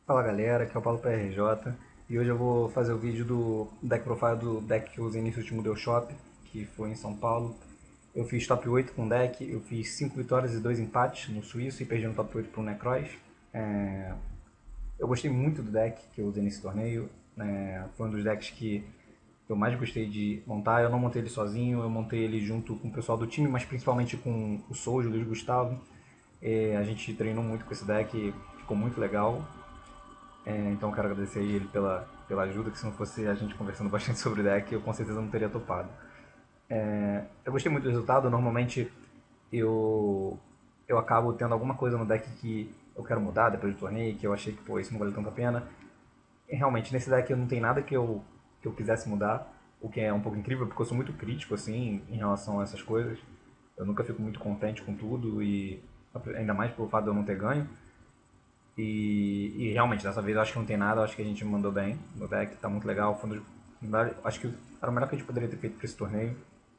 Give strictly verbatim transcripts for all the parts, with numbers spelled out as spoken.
Fala galera, aqui é o Paulo P R J e hoje eu vou fazer o vídeo do deck profile do deck que eu usei nesse último Deu Shop, que foi em São Paulo. Eu fiz top oito com o deck, eu fiz cinco vitórias e dois empates no Suíço e perdi no top oito para o Necroz. É... Eu gostei muito do deck que eu usei nesse torneio, é... foi um dos decks que eu mais gostei de montar. Eu não montei ele sozinho, eu montei ele junto com o pessoal do time, mas principalmente com o Soujo, o Luiz Gustavo. É... A gente treinou muito com esse deck, ficou muito legal. É, então eu quero agradecer a ele pela, pela ajuda, que se não fosse a gente conversando bastante sobre o deck, eu com certeza não teria topado. É, eu gostei muito do resultado, normalmente eu, eu acabo tendo alguma coisa no deck que eu quero mudar depois do torneio, que eu achei que pô, isso não valeu tanta pena. E, realmente, nesse deck eu não tem nada que eu, que eu quisesse mudar, o que é um pouco incrível, porque eu sou muito crítico assim em relação a essas coisas. Eu nunca fico muito contente com tudo, e ainda mais pelo fato de eu não ter ganho. E, e realmente, dessa vez eu acho que não tem nada, eu acho que a gente mandou bem no deck, tá muito legal. Foi um dos melhores- acho que era o melhor que a gente poderia ter feito para esse torneio.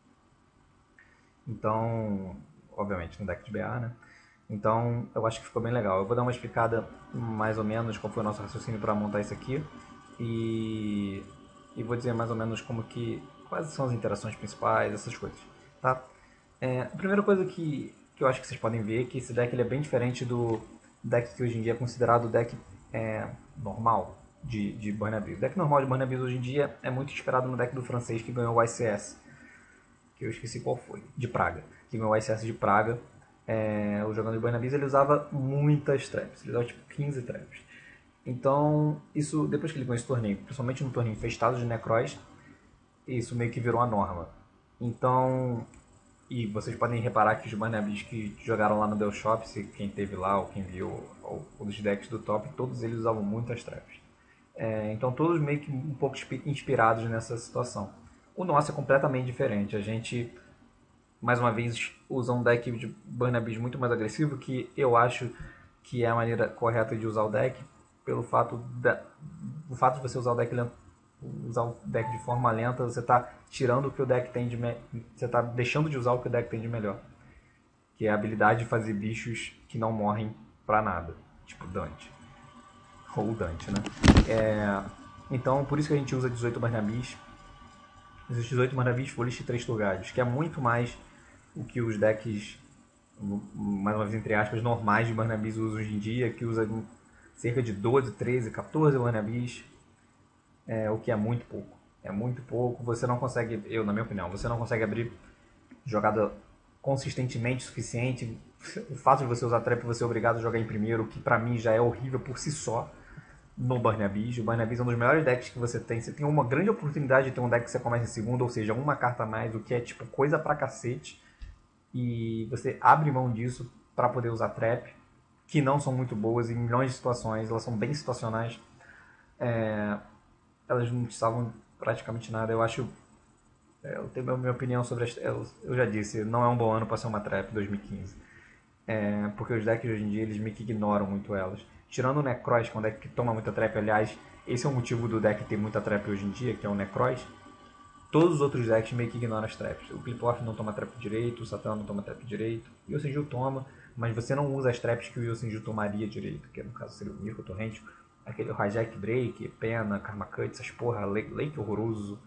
Então, obviamente, no deck de B A, né? Então, eu acho que ficou bem legal. Eu vou dar uma explicada mais ou menos qual foi o nosso raciocínio para montar isso aqui. E, e vou dizer mais ou menos como que, quais são as interações principais, essas coisas, tá? É, a primeira coisa que, que eu acho que vocês podem ver é que esse deck ele é bem diferente do deck que hoje em dia é considerado o deck é, normal de, de Burnaby. O deck normal de Burnaby hoje em dia é muito inspirado no deck do francês que ganhou o I C S, que eu esqueci qual foi, de Praga, que ganhou o I C S de Praga. É, o jogador de Burnaby ele usava muitas traps, ele usava tipo quinze traps. Então, isso depois que ele ganhou esse torneio, principalmente no torneio infestado de Necroz, isso meio que virou a norma. Então, e vocês podem reparar que os Barnabys que jogaram lá no Dell Shop, se quem teve lá ou quem viu ou, ou dos decks do top, todos eles usavam muitas traps. É, então todos meio que um pouco inspirados nessa situação. O nosso é completamente diferente. A gente, mais uma vez, usa um deck de Barnabys muito mais agressivo, que eu acho que é a maneira correta de usar o deck, pelo fato, da, o fato de você usar o deck lento, usar o deck de forma lenta, você está tirando o que o deck tem de me... você está deixando de usar o que o deck tem de melhor, que é a habilidade de fazer bichos que não morrem pra nada, tipo Dante ou Dante, né? É... Então, por isso que a gente usa dezoito Barnabis. Os dezoito Barnabis Foolish e três Turgades, que é muito mais o que os decks, mais uma vez entre aspas, normais de Barnabis usam hoje em dia, que usa cerca de doze, treze, quatorze Barnabis, é, o que é muito pouco. É muito pouco. Você não consegue, eu na minha opinião, você não consegue abrir jogada consistentemente o suficiente. O fato de você usar trap você é obrigado a jogar em primeiro, o que pra mim já é horrível por si só no Burn Abyss. O Burn Abyss é um dos melhores decks que você tem. Você tem uma grande oportunidade de ter um deck que você começa em segundo, ou seja, uma carta a mais, o que é tipo coisa pra cacete. E você abre mão disso pra poder usar trap, que não são muito boas em milhões de situações, elas são bem situacionais. É, elas não salvam praticamente nada. Eu acho. é, Eu tenho a minha opinião sobre as. Eu eu já disse, não é um bom ano para ser uma trap dois mil e quinze. É, porque os decks hoje em dia eles meio que ignoram muito elas. Tirando o Necroz, que é um deck que toma muita trap, aliás, esse é o motivo do deck ter muita trap hoje em dia, que é o Necroz. Todos os outros decks meio que ignoram as traps. O Clip-Off não toma trap direito, o Satan não toma trap direito, o Yosenju toma, mas você não usa as traps que o Yosenju tomaria direito, que no caso seria o Mirko Torrente, aquele Hijack Break, Pena, Karma Cut, essas porra, Lake, Lake horroroso.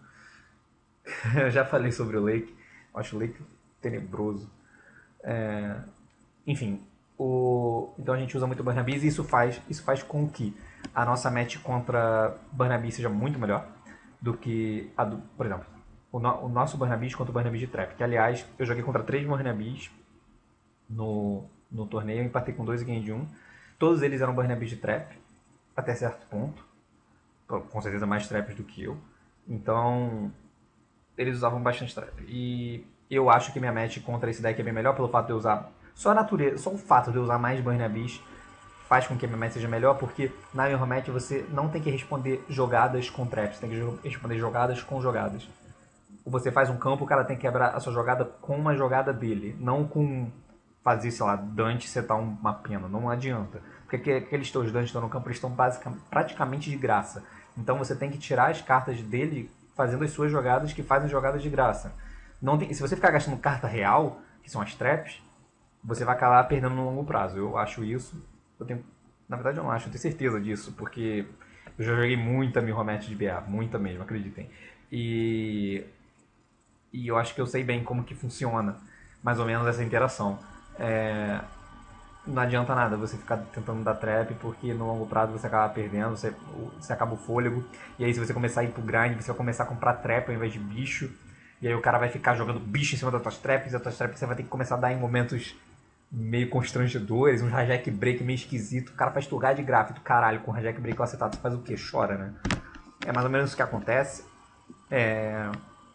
Eu já falei sobre o Lake, acho o Lake tenebroso. É, enfim, o, então a gente usa muito Barnabis e isso faz, isso faz com que a nossa match contra Barnabis seja muito melhor do que a do, por exemplo, o, no, o nosso Barnabis contra o Barnabis de Trap. Que aliás, eu joguei contra três Barnabis no, no torneio, eu empatei com dois e ganhei de um. Todos eles eram Barnabis de Trap, até certo ponto. Com certeza mais traps do que eu. Então, eles usavam bastante trap. E eu acho que minha match contra esse deck é bem melhor pelo fato de eu usar. Só a natureza, só o fato de eu usar mais Burn Abyss faz com que a minha match seja melhor, porque na minha match você não tem que responder jogadas com traps, você tem que responder jogadas com jogadas. Você faz um campo, o cara tem que quebrar a sua jogada com uma jogada dele, não com fazer, sei lá, Dante setar uma pena, não adianta. Porque aqueles teus Dante que estão no campo, eles estão praticamente de graça. Então você tem que tirar as cartas dele fazendo as suas jogadas que fazem jogadas de graça. Não tem, se você ficar gastando carta real, que são as traps, você vai acabar perdendo no longo prazo. Eu acho isso. Eu tenho Na verdade eu não acho, eu tenho certeza disso, porque eu já joguei muita Mirrormatch de B A, muita mesmo, acreditem. E, e eu acho que eu sei bem como que funciona, mais ou menos, essa interação. É, não adianta nada você ficar tentando dar trap, porque no longo prazo você acaba perdendo, você, você acaba o fôlego, e aí se você começar a ir pro grind, você vai começar a comprar trap ao invés de bicho, e aí o cara vai ficar jogando bicho em cima das tuas traps, e as tuas traps você vai ter que começar a dar em momentos meio constrangedores, um hijack break meio esquisito, o cara faz turgar de grafito, caralho, com hijack break acertado você faz o quê? Chora, né? É mais ou menos isso que acontece. É...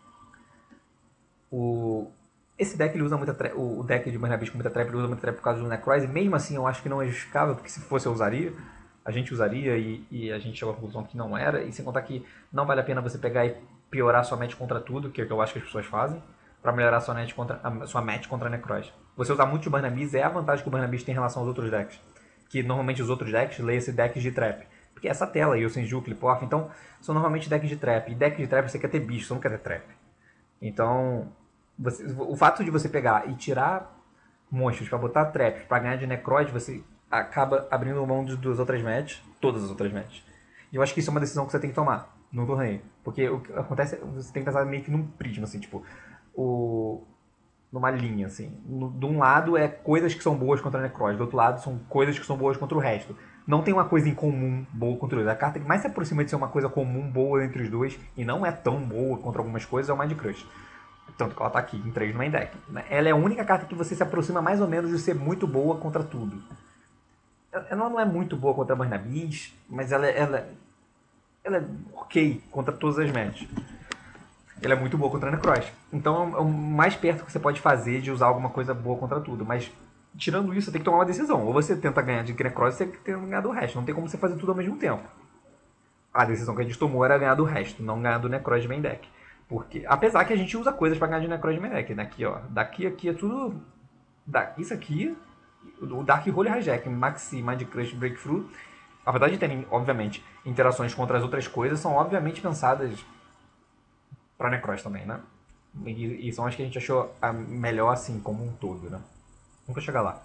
O... Esse deck ele usa muita trap, o deck de Mana Beast com muita trap, ele usa muita trap por causa do Necroz, e mesmo assim eu acho que não é justificável, porque se fosse eu usaria, a gente usaria e, e a gente chegou à conclusão que não era, e sem contar que não vale a pena você pegar e piorar sua match contra tudo, que é o que eu acho que as pessoas fazem, pra melhorar sua, net contra, a sua match contra a Necroz. Você usar muito Burn Abyss é a vantagem que o Burn Abyss tem em relação aos outros decks, que normalmente os outros decks leem esse decks de trap, porque essa tela, Yosenju, Clip-Off, então são normalmente decks de trap, e deck de trap você quer ter bicho, você não quer ter trap. Então... Você, o fato de você pegar e tirar monstros para botar traps para ganhar de Necroid, você acaba abrindo mão de duas outras matches, todas as outras matches. E eu acho que isso é uma decisão que você tem que tomar no torneio. Porque o que acontece, você tem que pensar meio que num prisma, assim, tipo, o, numa linha, assim. No, de um lado é coisas que são boas contra a Necroid, do outro lado são coisas que são boas contra o resto. Não tem uma coisa em comum boa contra os dois. A carta que mais se aproxima de ser uma coisa comum boa entre os dois, e não é tão boa contra algumas coisas, é o Mind Crush. Tanto que ela tá aqui em três no main deck. Ela é a única carta que você se aproxima mais ou menos de ser muito boa contra tudo. Ela não é muito boa contra a Burn Abyss, mas ela, ela, ela é ok contra todas as matches. Ela é muito boa contra a Necroz. Então é o mais perto que você pode fazer de usar alguma coisa boa contra tudo. Mas tirando isso, você tem que tomar uma decisão. Ou você tenta ganhar de Necroz, ou você tenta ganhar do resto. Não tem como você fazer tudo ao mesmo tempo. A decisão que a gente tomou era ganhar do resto, não ganhar do Necroz de main deck. Porque, apesar que a gente usa coisas pra ganhar de Necroid Medic, né? Aqui, ó. Daqui, aqui é tudo... Da, isso aqui, o Dark Hole Hijack, Maxi, Mind Crush, Breakthrough, apesar de terem, obviamente, interações contra as outras coisas, são obviamente pensadas pra Necroid também, né? E, e são as que a gente achou a melhor, assim, como um todo, né? Vamos chegar lá.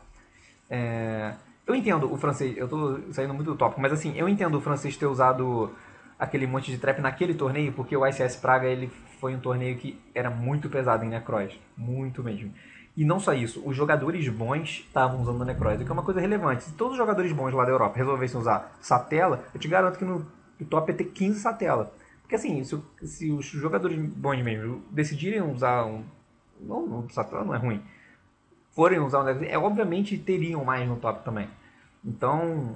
É, eu entendo o francês, eu tô saindo muito do tópico, mas assim, eu entendo o francês ter usado aquele monte de trap naquele torneio, porque o I C S Praga ele foi um torneio que era muito pesado em Necroz, muito mesmo. E não só isso, os jogadores bons estavam usando o Necroz, o que é uma coisa relevante. Se todos os jogadores bons lá da Europa resolvessem usar Satela, eu te garanto que no top ia ter quinze Satela. Porque assim, se, se os jogadores bons mesmo decidirem usar um... Não, não Satela não é ruim. Forem usar um Necroz, é, obviamente teriam mais no top também. Então,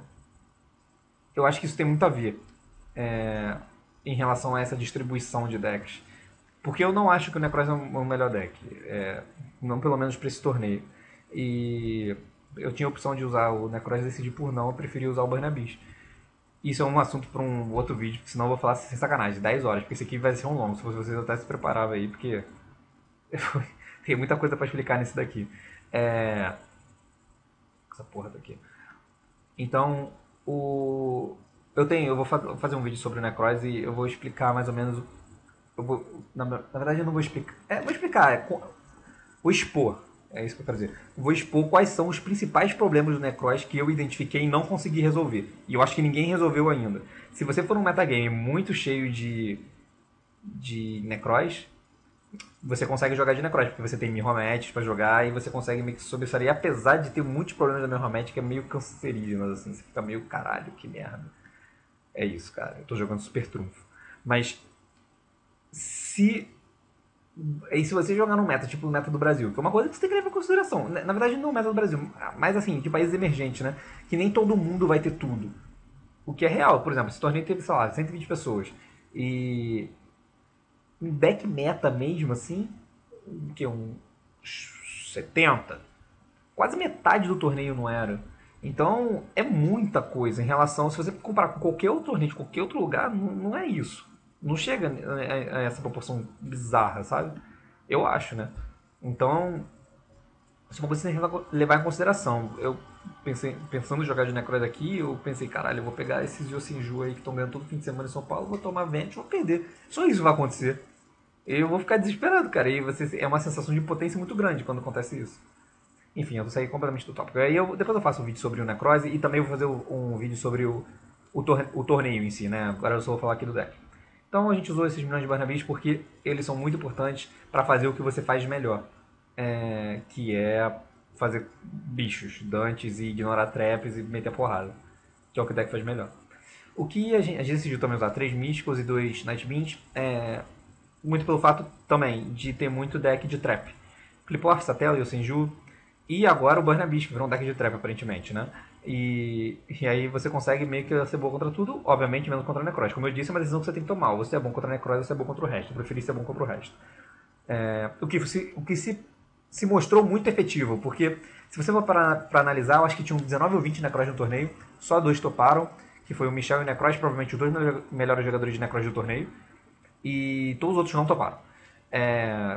eu acho que isso tem muito a ver. É, em relação a essa distribuição de decks. Porque eu não acho que o Necroz é o melhor deck. É, não pelo menos para esse torneio. E eu tinha a opção de usar o Necroz e decidi por não, eu preferi usar o Burn Abyss. Isso é um assunto para um outro vídeo, porque senão eu vou falar sem sacanagem, dez horas, porque esse aqui vai ser um longo, se vocês até se preparavam aí, porque tem muita coisa para explicar nesse daqui. É... Essa porra daqui. Então, o... Eu tenho, eu vou fazer um vídeo sobre o Necroz e eu vou explicar mais ou menos. Eu vou, na, na verdade, eu não vou explicar. É, vou explicar, é, vou expor. É isso que eu quero dizer. Vou expor quais são os principais problemas do Necroz que eu identifiquei e não consegui resolver. E eu acho que ninguém resolveu ainda. Se você for um metagame muito cheio de, de Necroz, você consegue jogar de Necroz, porque você tem Mirrormatch pra jogar e você consegue meio que sobressair. Apesar de ter muitos problemas da Mirrormatch que é meio cancerígenos, assim, você fica meio caralho, que merda. É isso, cara. Eu tô jogando super trunfo. Mas se... E se você jogar num meta, tipo o meta do Brasil, que é uma coisa que você tem que levar em consideração. Na verdade, não é o meta do Brasil, mas assim, de países emergentes, né? Que nem todo mundo vai ter tudo. O que é real. Por exemplo, esse torneio teve, sei lá, cento e vinte pessoas. E... Um deck meta mesmo, assim... Que um... setenta. Quase metade do torneio não era. Então, é muita coisa em relação... Se você comparar com qualquer outro torneio de qualquer outro lugar, não, não é isso. Não chega a essa proporção bizarra, sabe? Eu acho, né? Então, isso é uma coisa que você tem que levar em consideração. Eu pensei, pensando em jogar de Necroid aqui, eu pensei, caralho, eu vou pegar esses Yosenju aí que estão ganhando todo fim de semana em São Paulo, vou tomar vento e vou perder. Só isso vai acontecer. Eu vou ficar desesperado, cara. E você, é uma sensação de impotência muito grande quando acontece isso. Enfim, eu saí completamente do tópico. Aí eu, depois eu faço um vídeo sobre o Necrose e também vou fazer um vídeo sobre o, o, torne, o torneio em si, né? Agora eu só vou falar aqui do deck. Então a gente usou esses milhões de Burna Beast porque eles são muito importantes para fazer o que você faz de melhor. É, que é fazer bichos, dantes e ignorar traps e meter a porrada. Que é o que o deck faz melhor. O que a gente, a gente decidiu também usar três místicos e dois Nightbeams é muito pelo fato também de ter muito deck de trap. Clipor, Satella, Yosenju e agora o Burna Beast, que virou um deck de trap aparentemente, né? E, e aí você consegue meio que ser bom contra tudo, obviamente menos contra a Necrose. Como eu disse, é uma decisão que você tem que tomar. Ou você é bom contra a Necrose ou você é bom contra o resto. Eu preferi ser bom contra o resto. É, o que, se, o que se, se mostrou muito efetivo, porque se você for para analisar, eu acho que tinham dezenove ou vinte Necrose no torneio, só dois toparam, que foi o Michel e o Necrose, provavelmente os dois melhores jogadores de Necrose do torneio, e todos os outros não toparam. É,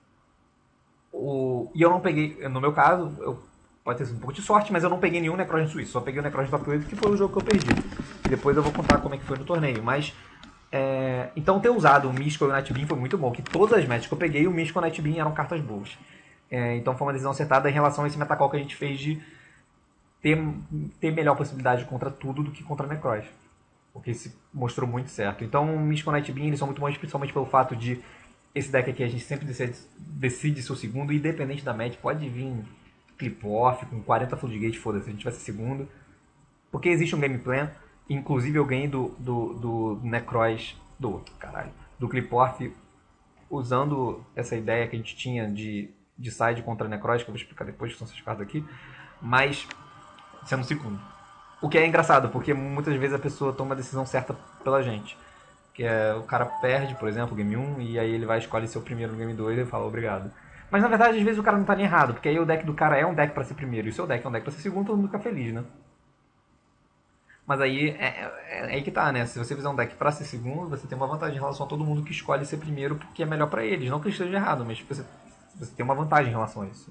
o, e eu não peguei, no meu caso, eu, pode ter sido um pouco de sorte, mas eu não peguei nenhum Necrose suíço, só peguei o Necrose top oito, que foi o jogo que eu perdi. E depois eu vou contar como é que foi no torneio, mas... É, então ter usado o Mystical e o Nightbeam foi muito bom, que todas as matches que eu peguei, o Mystical e o Nightbeam eram cartas boas. É, então foi uma decisão acertada em relação a esse metacall que a gente fez de ter, ter melhor possibilidade contra tudo do que contra a Necrose. Porque se mostrou muito certo. Então o Mystical e o Nightbeam eles são muito bons, principalmente pelo fato de esse deck aqui a gente sempre decide, decide seu segundo, independente da match, pode vir clip-off com quarenta Floodgate, foda-se, a gente vai ser segundo. Porque existe um game plan. Inclusive eu ganhei do, do, do Necrose, do, caralho, do Cliporth, usando essa ideia que a gente tinha de, de side contra a Necrose, que eu vou explicar depois, que são essas cartas aqui, mas sendo segundo. O que é engraçado, porque muitas vezes a pessoa toma a decisão certa pela gente. Que é, o cara perde, por exemplo, o game um, e aí ele vai escolher ser o primeiro no game dois e fala obrigado. Mas na verdade, às vezes o cara não tá nem errado, porque aí o deck do cara é um deck pra ser primeiro, e o seu deck é um deck pra ser segundo, todo mundo fica feliz, né? Mas aí é, é, é aí que tá, né? Se você fizer um deck pra ser segundo, você tem uma vantagem em relação a todo mundo que escolhe ser primeiro porque é melhor pra eles. Não que esteja errado, mas você, você tem uma vantagem em relação a isso, né?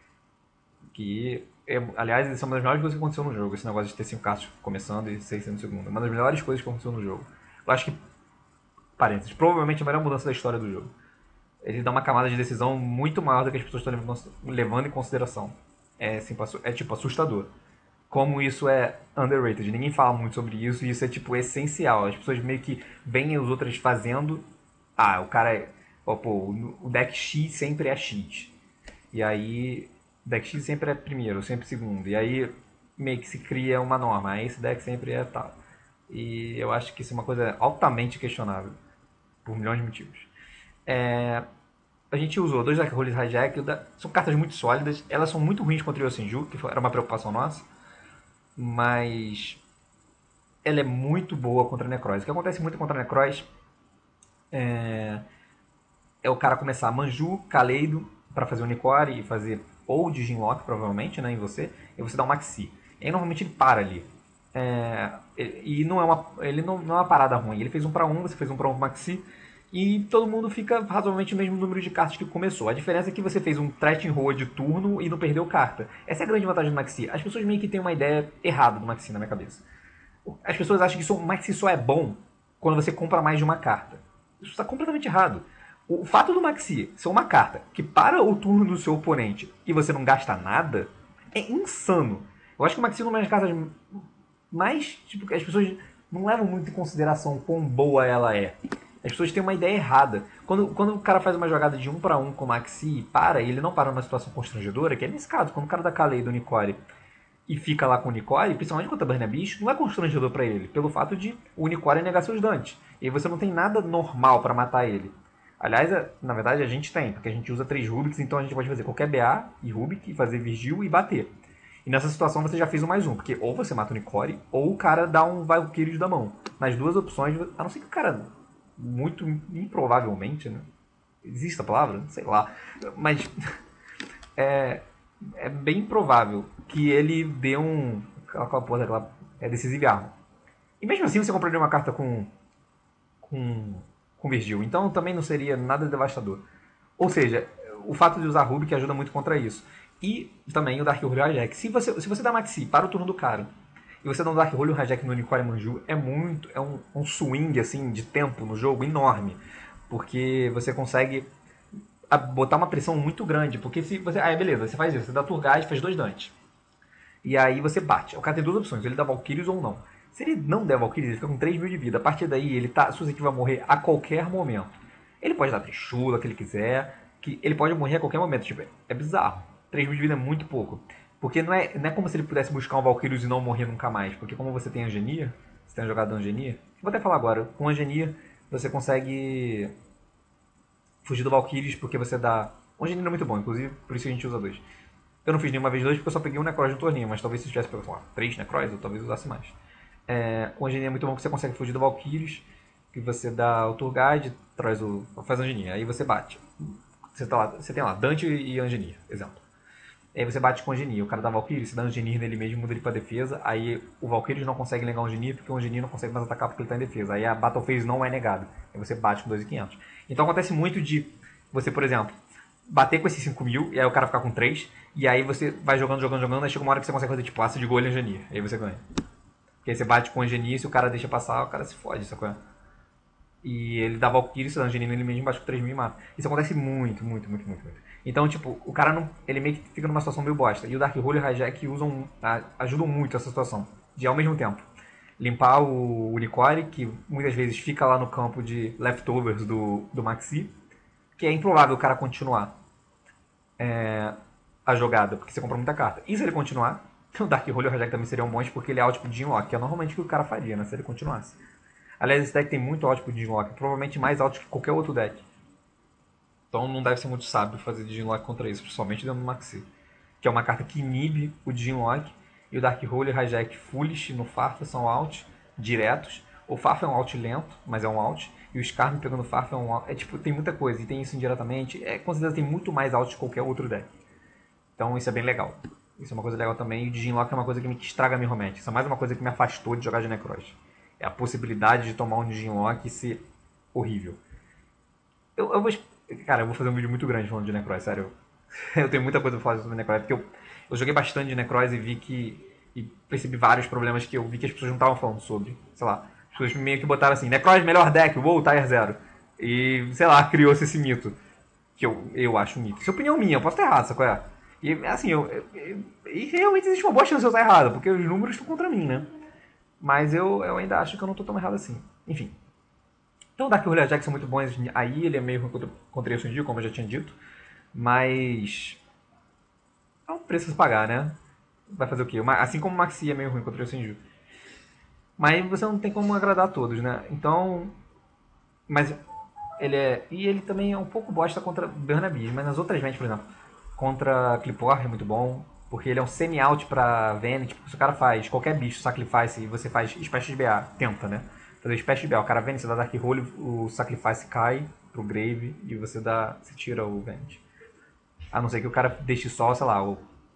Que, é, aliás, isso é uma das melhores coisas que aconteceu no jogo. Esse negócio de ter cinco cartas começando e seis sendo segundo. É uma das melhores coisas que aconteceu no jogo. Eu acho que, parênteses, provavelmente a melhor mudança da história do jogo. Ele dá uma camada de decisão muito maior do que as pessoas estão levando em consideração. É, assim, é tipo assustador. Como isso é underrated. Ninguém fala muito sobre isso e isso é, tipo, essencial. As pessoas meio que veem os outros fazendo. Ah, o cara é... Oh, pô, o deck X sempre é X. E aí... O deck X sempre é primeiro, sempre segundo. E aí meio que se cria uma norma. Aí esse deck sempre é tal. E eu acho que isso é uma coisa altamente questionável. Por milhões de motivos. É... A gente usou dois Dark Holes Hijack. São cartas muito sólidas. Elas são muito ruins contra o Yosenju, que era uma preocupação nossa. Mas ela é muito boa contra a Necrose. O que acontece muito contra a Necrose é, é o cara começar a Manju, Kaleido para fazer o Nicore e fazer ou o Diginlock, provavelmente, né, em você, e você dá um Maxi. E aí normalmente ele para ali. É, e não é uma, ele não, não é uma parada ruim. Ele fez um para um, você fez um para um Maxi, e todo mundo fica razoavelmente o mesmo número de cartas que começou. A diferença é que você fez um Threat Roll de turno e não perdeu carta. Essa é a grande vantagem do Maxi. As pessoas meio que têm uma ideia errada do Maxi na minha cabeça. As pessoas acham que o Maxi só é bom quando você compra mais de uma carta. Isso está completamente errado. O fato do Maxi ser uma carta que para o turno do seu oponente e você não gasta nada é insano. Eu acho que o Maxi é uma das cartas mais... Tipo, as pessoas não levam muito em consideração quão boa ela é. As pessoas têm uma ideia errada. Quando, quando o cara faz uma jogada de um para um com o Maxi e para, e ele não para numa situação constrangedora, que é nesse caso, quando o cara dá Kalei do Nicore e fica lá com o Nicore, principalmente contra a Burna Beast, não é constrangedor para ele, pelo fato de o Nicore negar seus dantes. E aí você não tem nada normal para matar ele. Aliás, na verdade a gente tem, porque a gente usa três Rubiks, então a gente pode fazer qualquer B A e Rubik, fazer Vigil e bater. E nessa situação você já fez um mais um, porque ou você mata o Nicore, ou o cara dá um Valkyrios da mão. Nas duas opções, a não ser que o cara... muito improvavelmente, né? Existe a palavra? Sei lá. Mas é, é bem provável que ele dê um... Aquela porra daquela... É Decisive Armor. E mesmo assim você compraria uma carta com... Com... Com Virgil. Então também não seria nada devastador. Ou seja, o fato de usar Rubik ajuda muito contra isso. E também o Dark Hole Hijack. Se você, se você dá Maxi para o turno do cara e você dá um Dark Hole Hijack no Nicore Manju, é muito, é um, um swing assim, de tempo no jogo enorme. Porque você consegue a botar uma pressão muito grande. Porque se você. Ah, beleza, você faz isso. Você dá Turgade, faz dois Dante. E aí você bate. O cara tem duas opções, ele dá Valkyrios ou não. Se ele não der Valkyrios, ele fica com três mil de vida. A partir daí, ele tá suscetível a morrer a qualquer momento. Ele pode dar Trishula, que ele quiser. Que ele pode morrer a qualquer momento. Tipo, é bizarro. três mil de vida é muito pouco. Porque não é, não é como se ele pudesse buscar um Valkyrios e não morrer nunca mais. Porque como você tem Angenia, você tem jogado Angenia. Vou até falar agora. Com Angenia, você consegue fugir do Valkyries porque você dá... O Angenia é muito bom, inclusive por isso a gente usa dois. Eu não fiz nenhuma vez dois porque eu só peguei um Necroz no torneio. Mas talvez se eu tivesse pegado lá, três Necroz, eu talvez usasse mais. É, o Angenia é muito bom porque você consegue fugir do Valkyries. Que você dá o Turgide, traz o... faz Angenia. Aí você bate. Você, tá lá, você tem lá Dante e Angenia, exemplo. Aí você bate com o Angenia, o cara dá Valkyrie, você dá Angenia nele mesmo, muda ele pra defesa. Aí o Valkyrie não consegue negar o Angenia porque o Angenia não consegue mais atacar porque ele tá em defesa. Aí a Battle Phase não é negada. Aí você bate com dois mil e quinhentos. Então acontece muito de você, por exemplo, bater com esses cinco mil e aí o cara ficar com três. E aí você vai jogando, jogando, jogando. Aí chega uma hora que você consegue fazer tipo aço de gol e Angenia. Aí você ganha. Porque aí você bate com o Angenia e se o cara deixa passar, o cara se fode, sacou? E ele dá Valkyrie, você dá Angenia nele mesmo, bate com três mil e mata. Isso acontece muito, muito, muito, muito, muito. Então, tipo, o cara não, ele meio que fica numa situação meio bosta. E o Dark Hole e o Hijack usam, ajudam muito essa situação. De, ao mesmo tempo, limpar o Unicore, que muitas vezes fica lá no campo de leftovers do, do Maxi, que é improvável o cara continuar é, a jogada, porque você compra muita carta. E se ele continuar, o Dark Hole e o Hijack também seriam bons, porque ele é output de Inlock, que é normalmente o que o cara faria, né, se ele continuasse. Aliás, esse deck tem muito output de Inlock, provavelmente mais alto que qualquer outro deck. Então não deve ser muito sábio fazer Diginlock contra isso, principalmente dentro do Maxi. Que é uma carta que inibe o Diginlock. E o Dark Hole e o Hijack Foolish no Farfa são out diretos. O Farfa é um out lento, mas é um out. E o Skarm pegando o Farfa é um out. É tipo, tem muita coisa. E tem isso indiretamente. É, com certeza tem muito mais out que qualquer outro deck. Então isso é bem legal. Isso é uma coisa legal também. E o Diginlock é uma coisa que me estraga a minha Romance. Isso é mais uma coisa que me afastou de jogar de Necroz. É a possibilidade de tomar um Diginlock e ser horrível. Eu, eu vou... Cara, eu vou fazer um vídeo muito grande falando de Necroz, sério. Eu tenho muita coisa pra falar sobre Necroz, porque eu, eu joguei bastante de Necroz e vi que... E percebi vários problemas que eu vi que as pessoas não estavam falando sobre. Sei lá, as pessoas meio que botaram assim, Necroz melhor deck, wow, Tier zero. E, sei lá, criou-se esse mito. Que eu, eu acho um mito. Isso é opinião minha, eu posso estar errado, sabe qual é? E, assim, eu, eu, eu, e realmente existe uma boa chance de eu estar errado, porque os números estão contra mim, né? Mas eu, eu ainda acho que eu não estou tão errado assim. Enfim. Então o Dark Hole e o Hijack são muito bons aí, ele é meio ruim contra o Yoshinji, como eu já tinha dito. Mas... é um preço a se pagar, né? Vai fazer o quê? Assim como o Maxi é meio ruim contra o Yoshinji. Mas você não tem como agradar a todos, né? Então... Mas ele é... E ele também é um pouco bosta contra Bernabis, mas nas outras matches, por exemplo, contra Clipor é muito bom, porque ele é um semi-out pra Vanity. Se o cara faz qualquer bicho, Sacrifice, e você faz Special B A, tenta, né? Fazer Special B A, o cara vem, você dá Dark Hole, o Sacrifice cai pro Grave e você dá, você tira o Vanity. A não ser que o cara deixe só, sei lá, o,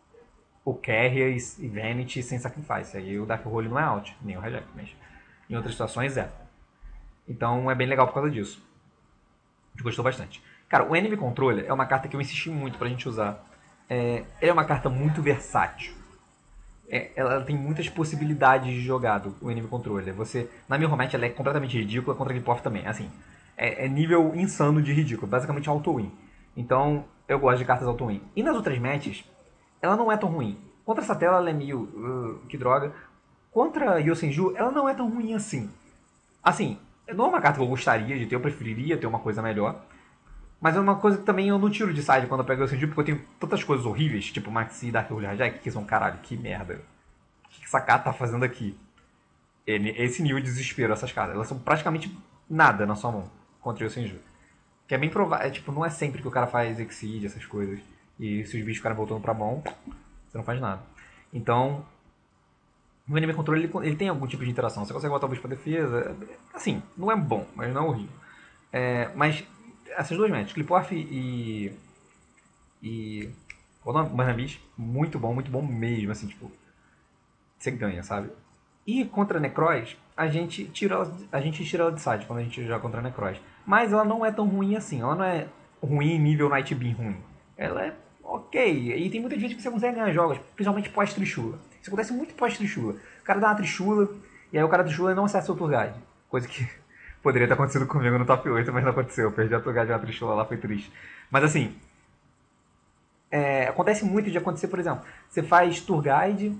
o Carrier e Vanity sem Sacrifice. Aí o Dark Hole não é out, nem o Reject, mas em outras situações é. Então é bem legal por causa disso. A gente gostou bastante. Cara, o Enemy Controller é uma carta que eu insisti muito pra gente usar. É, é uma carta muito versátil. É, ela tem muitas possibilidades de jogado, o Enemy Controller. Você, na minha Romance, ela é completamente ridícula, contra a Clipor também. Assim, é, é nível insano de ridículo, basicamente auto-win. Então, eu gosto de cartas auto-win. E nas outras matches, ela não é tão ruim. Contra essa tela, ela é meio... Uh, que droga. Contra Yosenju, ela não é tão ruim assim. Assim, não é uma carta que eu gostaria de ter, eu preferiria ter uma coisa melhor. Mas é uma coisa que também eu não tiro de side quando eu pego o Yosenju, porque eu tenho tantas coisas horríveis, tipo Maxi e Dark Hole Hijack, que são, caralho, que merda. O que essa carta tá fazendo aqui? Esse nível de desespero, essas cartas. Elas são praticamente nada na sua mão contra o Yosenju. Que é bem provável, é, tipo, não é sempre que o cara faz Exceed, essas coisas. E se os bichos ficarem voltando pra mão, você não faz nada. Então, o Enemy Control ele, ele tem algum tipo de interação. Você consegue botar o bicho pra defesa. Assim, não é bom, mas não é horrível. É, mas essas duas matches, Cliporf e. E. Qual é o nome? Barnabis, muito bom, muito bom mesmo. Assim, tipo, você ganha, sabe? E contra a Necroz, a gente tira ela, a gente tira ela de side quando a gente joga contra a Necroz. Mas ela não é tão ruim assim. Ela não é ruim nível Night Beam ruim. Ela é ok. E tem muita gente que você consegue ganhar jogos, principalmente pós-trichula. Isso acontece muito pós-trichula. O cara dá uma trichula, e aí o cara trichula e não acessa o Tour Guide. Coisa que Poderia ter acontecido comigo no top oito, mas não aconteceu. Eu perdi a Turgide de uma Trishula lá, foi triste. Mas assim, é, acontece muito de acontecer, por exemplo, você faz Turgide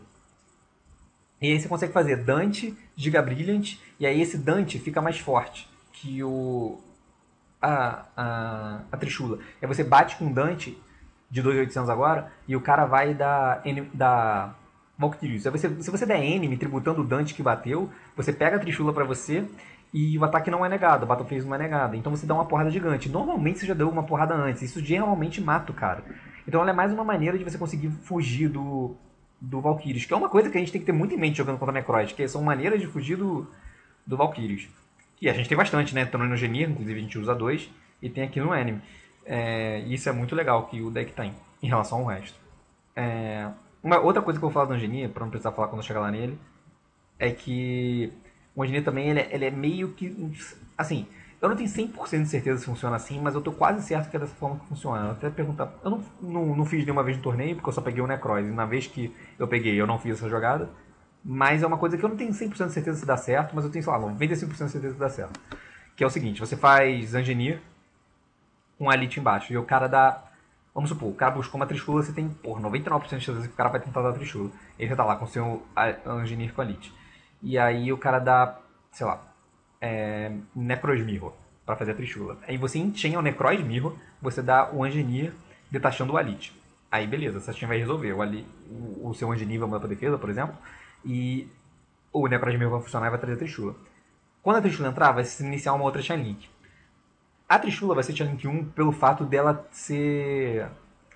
e aí você consegue fazer Dante, Giga Brilliant, e aí esse Dante fica mais forte que o a, a, a Trishula. Aí você bate com o Dante de dois mil e oitocentos agora, e o cara vai dar, dar Valkyrius. Aí você, se você der enemy tributando o Dante que bateu, você pega a Trishula pra você e o ataque não é negado, a Battle Phase não é negada. Então você dá uma porrada gigante. Normalmente você já deu uma porrada antes, isso geralmente mata o cara. Então ela é mais uma maneira de você conseguir fugir do, do Valkyrius, que é uma coisa que a gente tem que ter muito em mente jogando contra Necroid, que são maneiras de fugir do, do Valkyrius. E a gente tem bastante, né? Trono no Genir, inclusive a gente usa dois, e tem aqui no Enemy. É, e isso é muito legal que o deck tem, em relação ao resto. É, uma outra coisa que eu vou falar do Angenir, pra não precisar falar quando eu chegar lá nele, é que o Angenir também ele é, ele é meio que. Assim, eu não tenho cem por cento de certeza se funciona assim, mas eu tô quase certo que é dessa forma que funciona. Eu até perguntar. Eu não, não, não fiz nenhuma vez no torneio, porque eu só peguei o Necroz, e na vez que eu peguei eu não fiz essa jogada. Mas é uma coisa que eu não tenho cem por cento de certeza se dá certo, mas eu tenho, sei lá, noventa e cinco por cento de certeza se dá certo. Que é o seguinte: você faz Angenir com a Elite embaixo, e o cara dá. Vamos supor, o cara buscou uma Trishula, você tem, por noventa e nove por cento de chance que o cara vai tentar dar Trishula. Ele já tá lá com o seu Angenir com a Elite. E aí o cara dá, sei lá, é, Necroz Mirror pra fazer a Trishula. Aí você enchain o Necroz Mirror, você dá o Angenir detachando o Elite. Aí beleza, essa chain vai resolver. O, Ali, o, o seu Angenir vai mudar pra defesa, por exemplo, e o Necroz Mirror vai funcionar e vai trazer a Trishula. Quando a Trishula entrar, vai se iniciar uma outra Chain Link. A Trishula vai ser Chain Link um pelo fato dela ser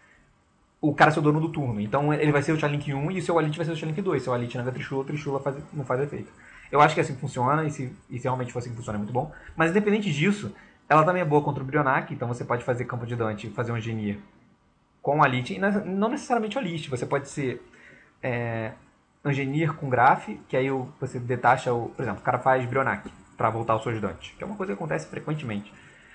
o cara ser o dono do turno. Então ele vai ser o Chain Link um e o seu Elite vai ser o Chain Link dois. Se o Elite não é da Trishula, a Trishula faz, não faz efeito. Eu acho que é assim que funciona, e se, e se realmente for assim que funciona é muito bom. Mas independente disso, ela também é boa contra o Brionac, então você pode fazer campo de Dante, fazer um Engineer com o Elite, e não necessariamente o Elite, você pode ser é, Engineer com Graph, que aí você detacha o... Por exemplo, o cara faz Brionac pra voltar os seus Dante, que é uma coisa que acontece frequentemente.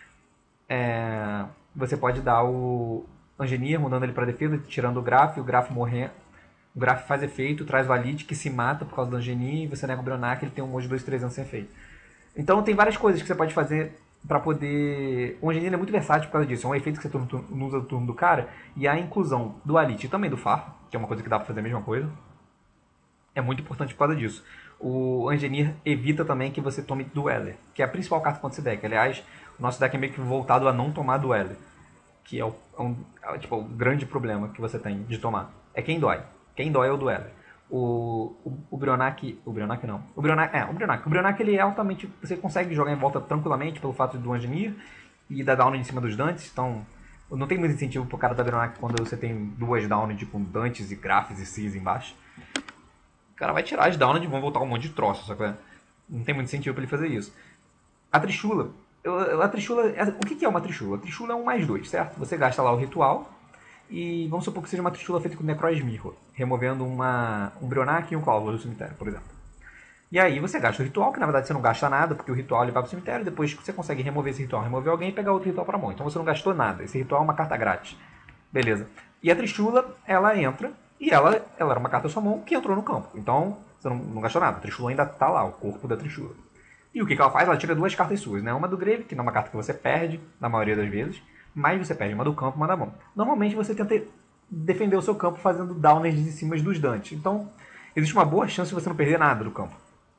É, você pode dar o Engineer, mudando ele pra defesa, tirando o Graph, o Graph morrer. O Graph faz efeito, traz o Elite que se mata por causa do Engineer, e você nega o Brionac, ele tem um monte de dois, três anos sem efeito. Então tem várias coisas que você pode fazer pra poder... O Engineer é muito versátil por causa disso, é um efeito que você não usa no turno do cara, e a inclusão do Elite e também do Far, que é uma coisa que dá pra fazer a mesma coisa, é muito importante por causa disso. O Engineer evita também que você tome Dueler, que é a principal carta contra esse deck. Aliás, o nosso deck é meio que voltado a não tomar Dueler, que é, o, é, um, é tipo, o grande problema que você tem de tomar. É quem dói. Quem dói é o Dueler. O, o, o Brionac... O Brionac não. O Brionac, é, o Brionac. O Brionac ele é altamente... Você consegue jogar em volta tranquilamente pelo fato do Engineer e da down em cima dos Dantes. Então, não tem muito incentivo pro cara da Brionac quando você tem duas down com Dantes e Graphs e Cis embaixo. O cara vai tirar as down e vão voltar um monte de troço, só que não tem muito incentivo pra ele fazer isso. A Trishula... A Trishula... O que é uma Trishula? A Trishula é um mais dois, certo? Você gasta lá o ritual... E vamos supor que seja uma Trishula feita com Necroz Mirror, removendo uma, um Brionac e um Clover do cemitério, por exemplo. E aí você gasta o ritual, que na verdade você não gasta nada, porque o ritual ele vai pro cemitério, depois você consegue remover esse ritual, remover alguém e pegar outro ritual pra mão. Então você não gastou nada, esse ritual é uma carta grátis. Beleza. E a Trishula, ela entra, e ela, ela era uma carta da sua mão que entrou no campo. Então você não, não gastou nada, a Trishula ainda tá lá, o corpo da Trishula. E o que, que ela faz? Ela tira duas cartas suas, né? Uma do Grave, que não é uma carta que você perde, na maioria das vezes, mas você perde uma do campo e uma da mão. Normalmente você tenta defender o seu campo fazendo downers de cima dos Dantes. Então, existe uma boa chance de você não perder nada do campo.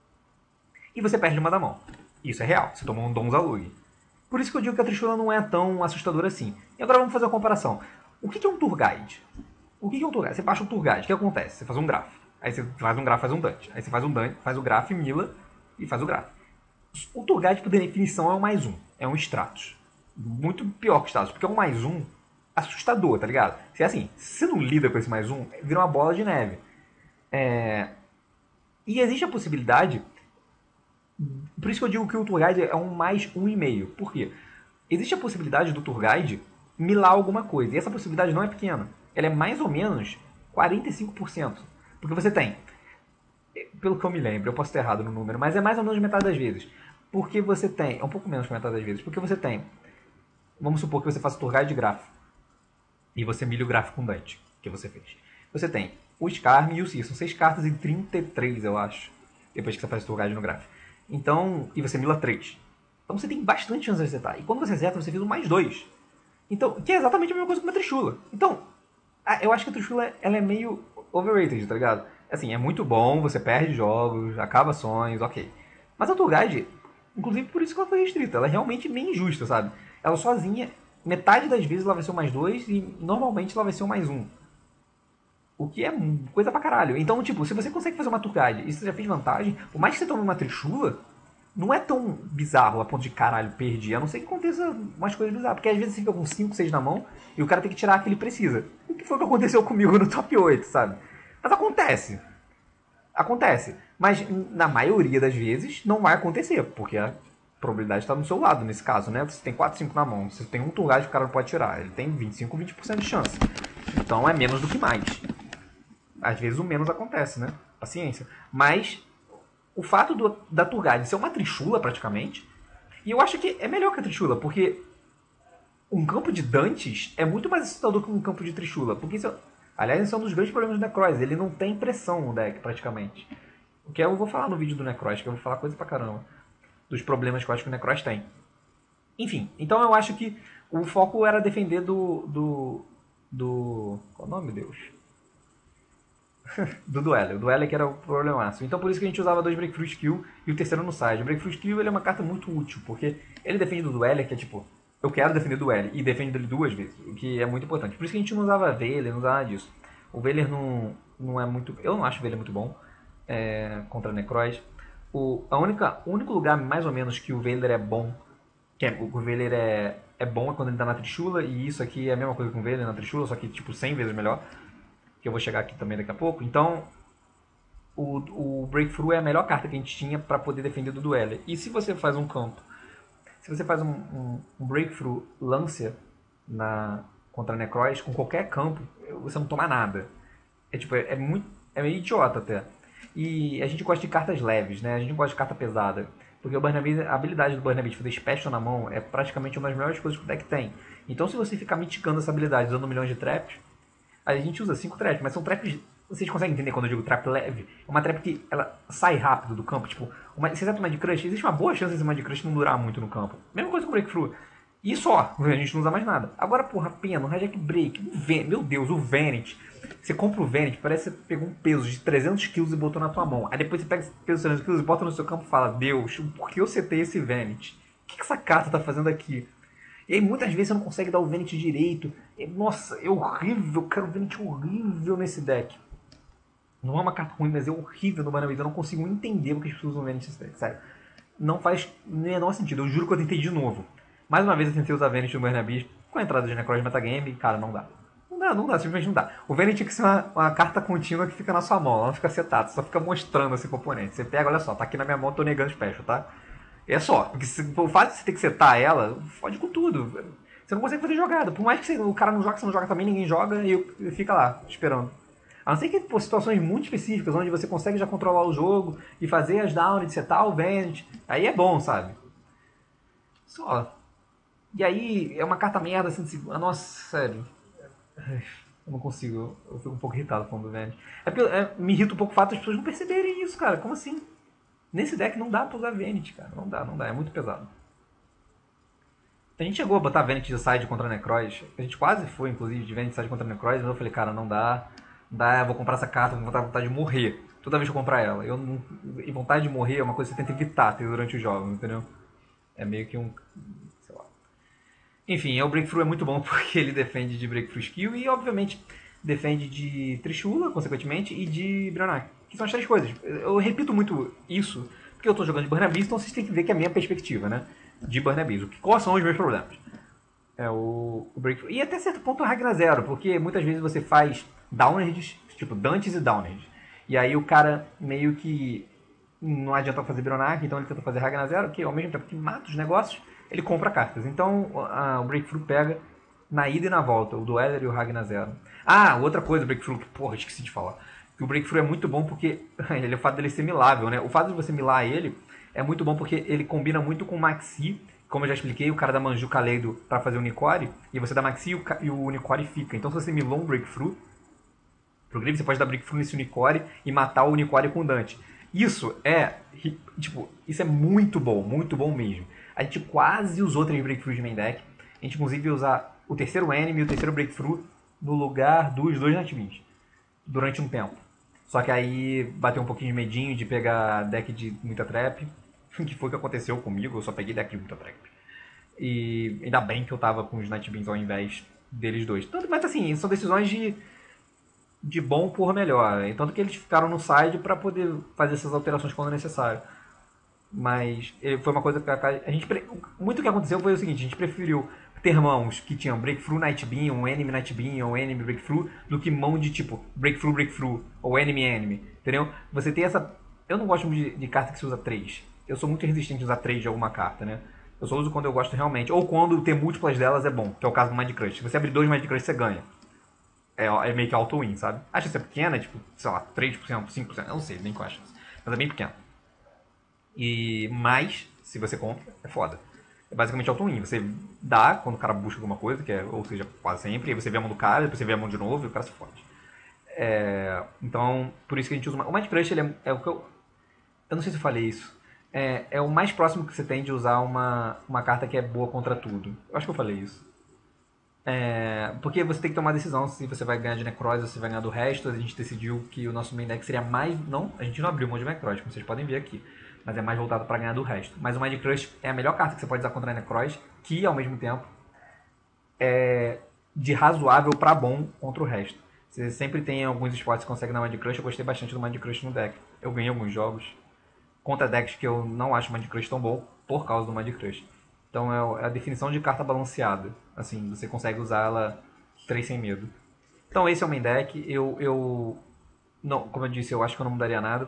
E você perde uma da mão. Isso é real. Você tomou um Donzalug. Por isso que eu digo que a Trishula não é tão assustadora assim. E agora vamos fazer uma comparação. O que é um Tour Guide? O que é um Tour Guide? Você baixa um Tour Guide. O que acontece? Você faz um Graph. Aí você faz um Graph, faz um Dante. Aí você faz um Dante, faz o Graph, Mila e faz o Graph. O Tour Guide, por definição, é um mais um. É um Stratos. Muito pior que o Stratos, porque é um mais um assustador, tá ligado? Se é assim, se você não lida com esse mais um, vira uma bola de neve. É... E existe a possibilidade... Por isso que eu digo que o Tour Guide é um mais um e meio. Por quê? Existe a possibilidade do Tour Guide milar alguma coisa. E essa possibilidade não é pequena. Ela é mais ou menos quarenta e cinco por cento. Porque você tem... Pelo que eu me lembro, eu posso estar errado no número, mas é mais ou menos metade das vezes. Porque você tem... É um pouco menos que metade das vezes. Porque você tem... Vamos supor que você faça o Tour Guide de Graph. E você milha o gráfico com Dante, que você fez. Você tem o Skarm e o Cis. São seis cartas em trinta e três, eu acho. Depois que você faz o Tour Guide no gráfico. Então, e você mila três. Então você tem bastante chance de acertar. E quando você acerta, você fez um mais dois. Então, que é exatamente a mesma coisa que uma Trishula. Então, eu acho que a Trishula ela é meio overrated, tá ligado? Assim, é muito bom, você perde jogos, acaba ações, ok. Mas a Turgide, inclusive por isso que ela foi restrita, ela é realmente meio injusta, sabe? Ela sozinha, metade das vezes ela vai ser um mais dois e normalmente ela vai ser um mais um. O que é coisa pra caralho. Então, tipo, se você consegue fazer uma Turgide e você já fez vantagem, por mais que você tome uma Trishula, não é tão bizarro a ponto de caralho, perdi. A não ser que aconteça umas coisas bizarras. Porque às vezes você fica com cinco, seis na mão e o cara tem que tirar a que ele precisa. O que foi o que aconteceu comigo no top oito, sabe? Mas acontece. Acontece. Mas na maioria das vezes não vai acontecer. Porque a probabilidade está no seu lado nesse caso, né? Você tem quatro, cinco na mão. Você tem um Turgide que o cara não pode tirar. Ele tem vinte e cinco, vinte por cento de chance. Então é menos do que mais. Às vezes o menos acontece, né? Paciência. Mas o fato do, da Turgide ser uma Trishula, praticamente, e eu acho que é melhor que a Trishula, porque um campo de Dantes é muito mais assustador que um campo de Trishula. Porque isso, aliás, esse é um dos grandes problemas do Necroz. Ele não tem pressão no deck, praticamente. O que eu vou falar no vídeo do Necroz, que eu vou falar coisa pra caramba. Dos problemas que eu acho que o Necroz tem. Enfim, então eu acho que o foco era defender do... do... do... qual é o nome, Deus? do duelo. O duelo é que era o problemaço. Então por isso que a gente usava dois Breakthrough Skill e o terceiro no side. O Breakthrough Skill ele é uma carta muito útil, porque ele defende do duelo, que é tipo, eu quero defender do duelo, e defende dele duas vezes, o que é muito importante. Por isso que a gente não usava Veiler, não usava nada disso. O Veiler não, não é muito... eu não acho o Veiler muito bom é, contra Necroz. O a única, o único lugar mais ou menos que o Veiler é bom, que é, o Veiler é, é bom é quando ele tá na Trishula, e isso aqui é a mesma coisa com o Veiler na Trishula, só que tipo cem vezes melhor. Que eu vou chegar aqui também daqui a pouco. Então, o, o Breakthrough é a melhor carta que a gente tinha para poder defender do duelo. E se você faz um campo, se você faz um, um, um Breakthrough Lancer na, contra Necroz, com qualquer campo, você não toma nada. É tipo, é, é muito, é meio idiota até. E a gente gosta de cartas leves, né? A gente não gosta de carta pesada. Porque o Burnaby, a habilidade do Burnaby de fazer special na mão é praticamente uma das melhores coisas que o deck tem. Então se você ficar mitigando essa habilidade usando milhões de traps, a gente usa cinco traps, mas são traps... Vocês conseguem entender quando eu digo trap leve? É uma trap que ela sai rápido do campo. Tipo, uma, se você tá Mind Crush, existe uma boa chance desse Mind Crush não durar muito no campo. Mesma coisa com o Breakthrough. E só, a gente não usa mais nada. Agora, porra, pena, o Hijack Break, o Ven meu Deus, o Vanity. Você compra o Vanity, parece que você pegou um peso de trezentos quilos e botou na tua mão. Aí depois você pega esse peso de trezentos quilos e bota no seu campo e fala, Deus, por que eu setei esse Vanity? O que, que essa carta tá fazendo aqui? E aí muitas vezes você não consegue dar o Vanity direito. E, nossa, é horrível, eu quero o Vanity horrível nesse deck. Não é uma carta ruim, mas é horrível no Burnaby. Eu não consigo entender porque as pessoas usam Vanity nesse deck, sério. Não faz o menor sentido, eu juro que eu tentei de novo. Mais uma vez eu tentei usar Vanity no Burnaby com a entrada de Necroz metagame e cara, não dá. Não dá, não dá, simplesmente não dá. O Vanity tem que ser uma, uma carta contínua que fica na sua mão, ela não fica setada, só fica mostrando esse componente. Você pega, olha só, tá aqui na minha mão, tô negando special, tá? É só, porque se, o fato de você ter que setar ela, fode com tudo. Você não consegue fazer jogada. Por mais que você, o cara não joga, você não joga também, ninguém joga e fica lá, esperando. A não ser que por situações muito específicas, onde você consegue já controlar o jogo e fazer as downs, setar o Vanity, aí é bom, sabe? Só. E aí, é uma carta merda, assim, de... nossa, sério. Eu não consigo, eu fico um pouco irritado falando do Vanity. É porque é, me irrita um pouco o fato das pessoas não perceberem isso, cara. Como assim? Nesse deck não dá pra usar Vanity, cara. Não dá, não dá. É muito pesado. A gente chegou a botar Vanity de side contra Necroz. A gente quase foi, inclusive, de Vanity de side contra Necroz. Mas eu falei, cara, não dá. Não dá, eu vou comprar essa carta, vou botar vontade de morrer. Toda vez que eu comprar ela. Eu não... E vontade de morrer é uma coisa que você tenta evitar ter durante os jogos, entendeu? É meio que um... sei lá. Enfim, o Breakthrough é muito bom porque ele defende de Breakthrough Skill e, obviamente, defende de Trishula, consequentemente, e de Brionac. Que são as três coisas. Eu repito muito isso, porque eu estou jogando de Burnaby, então vocês têm que ver que é a minha perspectiva, né? De Burnaby. Quais são os meus problemas? É o, o Breakthrough. E até certo ponto o Ragnar Zero, porque muitas vezes você faz downers, tipo Dantes e downers. E aí o cara meio que não adianta fazer Brionac, então ele tenta fazer Ragnar Zero, que ao mesmo tempo que mata os negócios, ele compra cartas. Então a, o Breakthrough pega na ida e na volta, o Dueler e o Ragnar Zero. Ah, outra coisa, o Breakthrough, que porra, esqueci de falar. Que o Breakthrough é muito bom porque ele é o fato dele ser milável, né? O fato de você milar ele é muito bom porque ele combina muito com o Maxi. Como eu já expliquei, o cara dá Manju Kaleido pra fazer o Unicore, e você dá Maxi e o, e o Unicore fica. Então se você milou um Breakthrough pro Grave, você pode dar Breakthrough nesse Unicore e matar o Unicore com o Dante. Isso é, tipo, isso é muito bom, muito bom mesmo. A gente quase usou três breakthroughs de main deck. A gente inclusive ia usar o terceiro enemy e o terceiro breakthrough no lugar dos dois Nightbeams durante um tempo. Só que aí bateu um pouquinho de medinho de pegar deck de muita trap, que foi o que aconteceu comigo, eu só peguei deck de muita trap. E ainda bem que eu tava com os Nightbeams ao invés deles dois. Tanto, mas assim, são decisões de, de bom por melhor. E tanto que eles ficaram no side pra poder fazer essas alterações quando necessário. Mas foi uma coisa que a, a gente. Muito que aconteceu foi o seguinte: a gente preferiu ter mãos que tinham Breakthrough Nightbeam, um Enemy Nightbeam, um Enemy Breakthrough, do que mão de tipo Breakthrough Breakthrough ou Enemy Enemy. Entendeu? Você tem essa. Eu não gosto de, de carta que se usa três. Eu sou muito resistente a usar três de alguma carta, né? Eu só uso quando eu gosto realmente. Ou quando ter múltiplas delas é bom, que é o caso do Mind Crush. Se você abrir dois Mind Crush, você ganha. É, é meio que auto-win, sabe? A chance é pequena, tipo, sei lá, três por cento, cinco por cento, eu não sei, nem qual é a chance. Mas é bem pequena. E mais, se você compra, é foda. É basicamente auto-win. Você dá quando o cara busca alguma coisa, que é, ou seja, quase sempre, aí você vê a mão do cara, depois você vê a mão de novo e o cara se fode. É, então, por isso que a gente usa... O Mind Crush, ele é, é o que eu... Eu não sei se eu falei isso. É, é o mais próximo que você tem de usar uma, uma carta que é boa contra tudo. Eu acho que eu falei isso. É, porque você tem que tomar decisão se você vai ganhar de Necrose ou se vai ganhar do resto. A gente decidiu que o nosso main deck seria mais... Não, a gente não abriu mão de Necrose, como vocês podem ver aqui. Mas é mais voltado para ganhar do resto. Mas o Mind Crush é a melhor carta que você pode usar contra a Necrose, que ao mesmo tempo é de razoável para bom contra o resto. Você sempre tem alguns spots que consegue dar Mind Crush. Eu gostei bastante do Mind Crush no deck. Eu ganhei alguns jogos contra decks que eu não acho o Mind Crush tão bom por causa do Mind Crush. Então é a definição de carta balanceada. Assim, você consegue usar ela três sem medo. Então esse é o main deck. Eu, eu não, como eu disse, eu acho que eu não mudaria nada.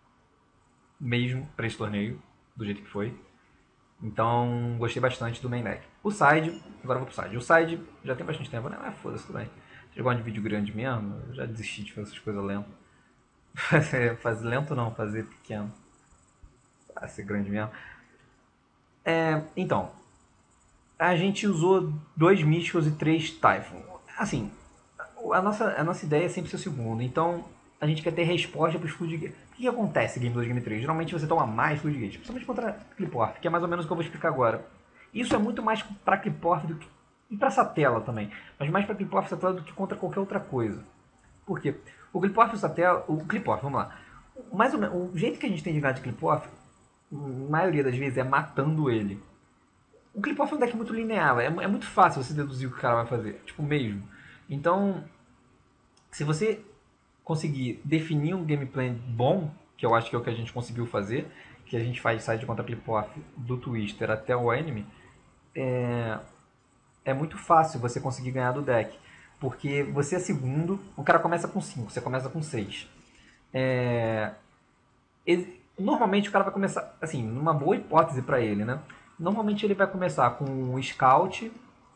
Mesmo para esse torneio, do jeito que foi. Então, gostei bastante do main deck. O side, agora eu vou pro side. O side já tem bastante tempo, né? Mas foda-se, tudo bem. Vocês gostam de vídeo grande mesmo? Eu já desisti de fazer essas coisas lentas. Fazer, fazer lento não, fazer pequeno. Vai ser grande mesmo. É, então, a gente usou dois Místicos e três Typhon. Assim, a nossa, a nossa ideia é sempre ser o segundo. Então, a gente quer ter resposta para os Floodgates. O que, que acontece Game dois, Game três? Geralmente você toma mais Floodgates, principalmente contra Cliporth, que é mais ou menos o que eu vou explicar agora. Isso é muito mais para Cliporth do que... e para Satella também, mas mais para Cliporth e Satella do que contra qualquer outra coisa. Por quê? O Cliporth e o Satella... O Cliporth, vamos lá. Mais ou menos, o jeito que a gente tem de ganhar de Cliporth, a maioria das vezes, é matando ele. O Cliporth é um deck muito linear, é, é muito fácil você deduzir o que o cara vai fazer, tipo, mesmo. Então, se você conseguir definir um gameplay bom, que eu acho que é o que a gente conseguiu fazer, que a gente faz side contra Cliporth do Twister até o Enemy, é, é muito fácil você conseguir ganhar do deck. Porque você é segundo, o cara começa com cinco, você começa com seis. É, ele, normalmente o cara vai começar, assim, numa boa hipótese para ele, né? Normalmente ele vai começar com Scout,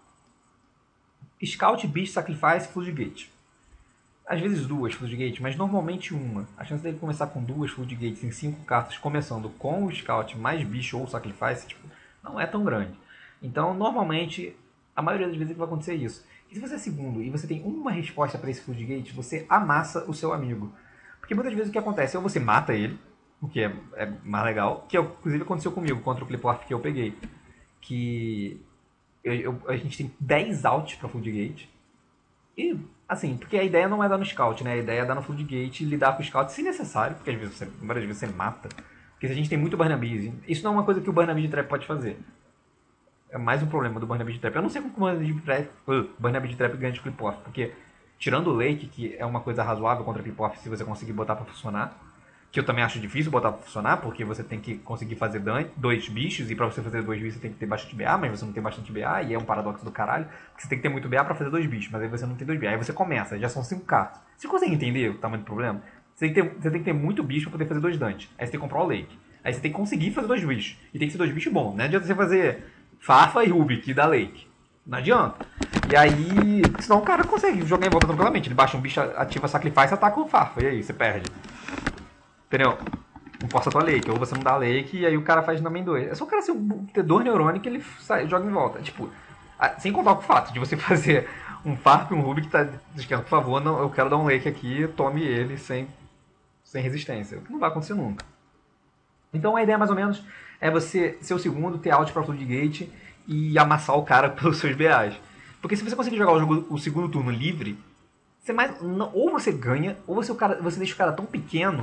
Scout, Beast, Sacrifice e Floodgate. Às vezes duas Floodgate, mas normalmente uma. A chance dele começar com duas Floodgates em cinco cartas, começando com o Scout mais Beast ou Sacrifice, tipo, não é tão grande. Então, normalmente, a maioria das vezes vai acontecer isso. E se você é segundo e você tem uma resposta para esse Floodgate, você amassa o seu amigo. Porque muitas vezes o que acontece? Ou você mata ele, o que é, é mais legal, que inclusive aconteceu comigo contra o Cliporth que eu peguei. Que eu, eu, a gente tem dez outs para Floodgate. E, assim, porque a ideia não é dar no Scout, né? A ideia é dar no Floodgate e lidar com o Scout se necessário, porque às vezes você, várias vezes você mata. Porque se a gente tem muito Barnaby, isso não é uma coisa que o Barnaby de Trap pode fazer. É mais um problema do Barnaby de Trap. Eu não sei como o Barnaby de Trap, uh, Barnaby de Trap ganha de Cliporth, porque tirando o Lake, que é uma coisa razoável contra Cliporth se você conseguir botar pra funcionar, que eu também acho difícil botar pra funcionar, porque você tem que conseguir fazer dois bichos, e pra você fazer dois bichos você tem que ter bastante B A, mas você não tem bastante B A, e é um paradoxo do caralho, porque você tem que ter muito B A pra fazer dois bichos, mas aí você não tem dois B A, aí você começa, já são cinco cartas. Você consegue entender o tamanho do problema? Você tem que ter, você tem que ter muito bicho pra poder fazer dois Dante, aí você tem que comprar o Lake, aí você tem que conseguir fazer dois bichos, e tem que ser dois bichos bons, não adianta você fazer Farfa e Rubik da Lake, não adianta. E aí, senão o cara consegue jogar em volta tranquilamente, ele baixa um bicho, ativa Sacrifice, ataca o Farfa, e aí, você perde. Entendeu? Não força a tua Lake, ou você não dá a Lake e aí o cara faz também dois. É só o cara ser um, ter dois neurônios que ele sai, joga em volta. Tipo, sem contar com o fato de você fazer um Farp e um Rubik que tá dizendo, por favor, não, eu quero dar um Lake aqui, tome ele sem, sem resistência. O que não vai acontecer nunca. Então a ideia mais ou menos é você ser o segundo, ter out pra Floodgate e amassar o cara pelos seus B As. Porque se você conseguir jogar o jogo o segundo turno livre, você mais, não, ou você ganha, ou você, o cara, você deixa o cara tão pequeno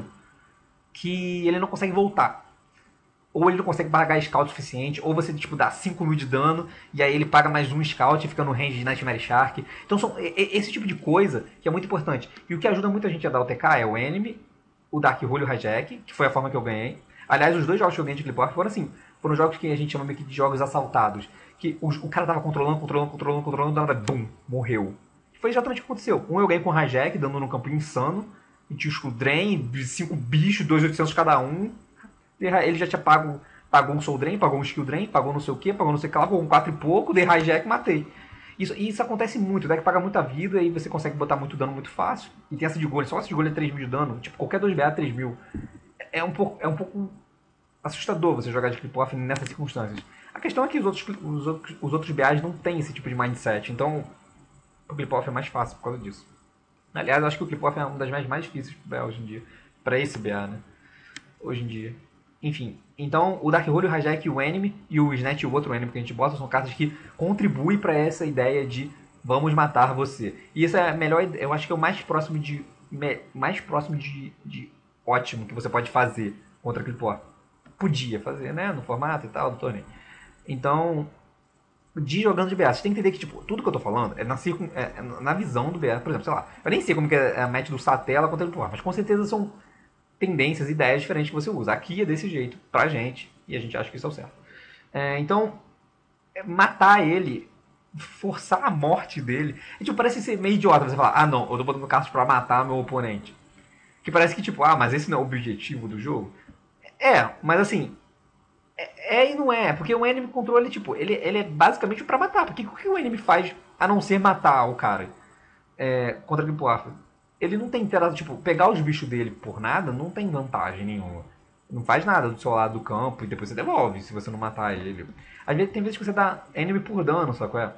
que ele não consegue voltar. Ou ele não consegue pagar scout suficiente, ou você tipo, dá cinco mil de dano, e aí ele paga mais um scout e fica no range de Nightmare Shark. Então são esse tipo de coisa que é muito importante. E o que ajuda muito a gente a dar o T K é o Enemy, o Dark Hole e o Hijack, que foi a forma que eu ganhei. Aliás, os dois jogos que eu ganhei de Clipboard foram assim, foram jogos que a gente chama meio que de jogos assaltados. Que o, o cara tava controlando, controlando, controlando, controlando, do nada, bum, morreu. E foi exatamente o que aconteceu. Um eu ganhei com o Hijack, dando num campo insano, e tinha o Drain, cinco bichos, dois mil e oitocentos cada um. Ele já tinha pago, pagou um Soul Drain, pagou um Skill Drain, pagou não sei o que, pagou não sei o que lá, pagou um quatro e pouco, dei Hijack e matei. Isso, isso acontece muito, o deck paga muita vida e você consegue botar muito dano muito fácil. E tem essa de Golem, só essa de Golem é três mil de dano, tipo, qualquer dois B A é três mil. É um pouco, é um pouco assustador você jogar de Clip Off nessas circunstâncias. A questão é que os outros, os outros, os outros B As não têm esse tipo de mindset, então o Clip Off é mais fácil por causa disso. Aliás, eu acho que o Clip Off é uma das mais, mais difíceis pro B A hoje em dia, pra esse B A, né? Hoje em dia. Enfim, então o Dark Hole, o Hijack, o Enemy e o Snatch e o outro Enemy que a gente bota são cartas que contribuem para essa ideia de vamos matar você. E isso é a melhor, eu acho que é o mais próximo de mais próximo de, de ótimo que você pode fazer contra aquele Clipboard. Podia fazer, né, no formato e tal do torneio. Então, de jogando de B A, você tem que entender que tipo, tudo que eu tô falando é na, circun, é na visão do B A, por exemplo, sei lá, eu nem sei como que é a match do Satela contra o Clipboard, mas com certeza são tendências, ideias diferentes que você usa. Aqui é desse jeito, pra gente, e a gente acha que isso é o certo. É, então, matar ele, forçar a morte dele, e, tipo, parece ser meio idiota você falar, ah não, eu tô botando cartas pra matar meu oponente. Que parece que, tipo, ah, mas esse não é o objetivo do jogo. É, mas assim, é, é e não é, porque o enemy control, tipo, ele, ele é basicamente pra matar, porque o que o enemy faz a não ser matar o cara é, contra o Gimpo Alpha? Ele não tem interação, tipo, pegar os bichos dele por nada não tem vantagem nenhuma. Não faz nada do seu lado do campo e depois você devolve se você não matar ele. Às vezes tem vezes que você dá enemy por dano, sabe qual é?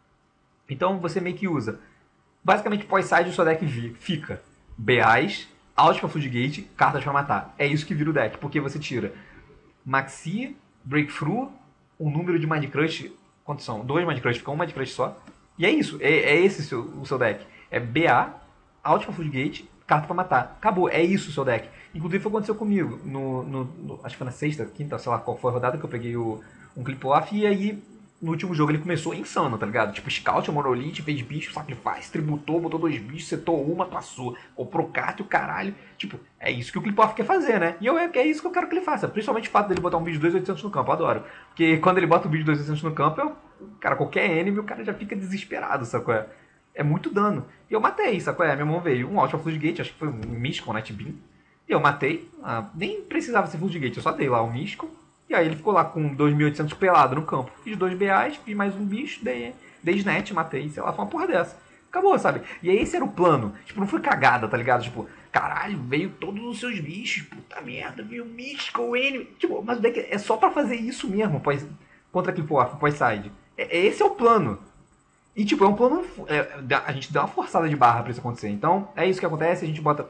Então você meio que usa. Basicamente pós-side o seu deck fica B As, out pra Floodgate, cartas pra matar. É isso que vira o deck, porque você tira Maxi, Breakthrough, um número de Mind Crush, quantos são? Dois Mind Crush, fica um Mind Crush só. E é isso, é, é esse o seu, o seu deck. É B A, out pra Floodgate, carta pra matar. Acabou, é isso o seu deck. Inclusive foi o que aconteceu comigo. No, no, no, acho que foi na sexta, quinta, sei lá qual foi a rodada que eu peguei o, um Clip-Off. E aí, no último jogo, ele começou insano, tá ligado? Tipo, Scout, Monolith, fez bicho, Sacrifice, tributou, botou dois bichos, setou uma, passou. Comprou carta e o caralho. Tipo, é isso que o Clip-Off quer fazer, né? E eu, é, é isso que eu quero que ele faça. Principalmente o fato dele botar um bicho de dois mil e oitocentos no campo, eu adoro. Porque quando ele bota o bicho de dois mil e oitocentos no campo, eu, cara, qualquer enemy, o cara já fica desesperado, sacou? É? É muito dano. E eu matei, sacou? É, minha mão veio um Out of Floodgate, acho que foi um Mystical Night Beam. E eu matei. Ah, nem precisava ser Floodgate, eu só dei lá o Mystical. E aí ele ficou lá com dois mil e oitocentos pelado no campo. Fiz dois B As, fiz mais um bicho, dei, dei Snatch, matei. Sei lá, foi uma porra dessa. Acabou, sabe? E aí esse era o plano. Tipo, não foi cagada, tá ligado? Tipo, caralho, veio todos os seus bichos. Puta merda, veio o Mystical, Enemy. Tipo, mas o deck é só pra fazer isso mesmo, pós, contra aquele pós-side. É, esse é o plano. E, tipo, é um plano... É, a gente dá uma forçada de barra pra isso acontecer. Então, é isso que acontece, a gente bota...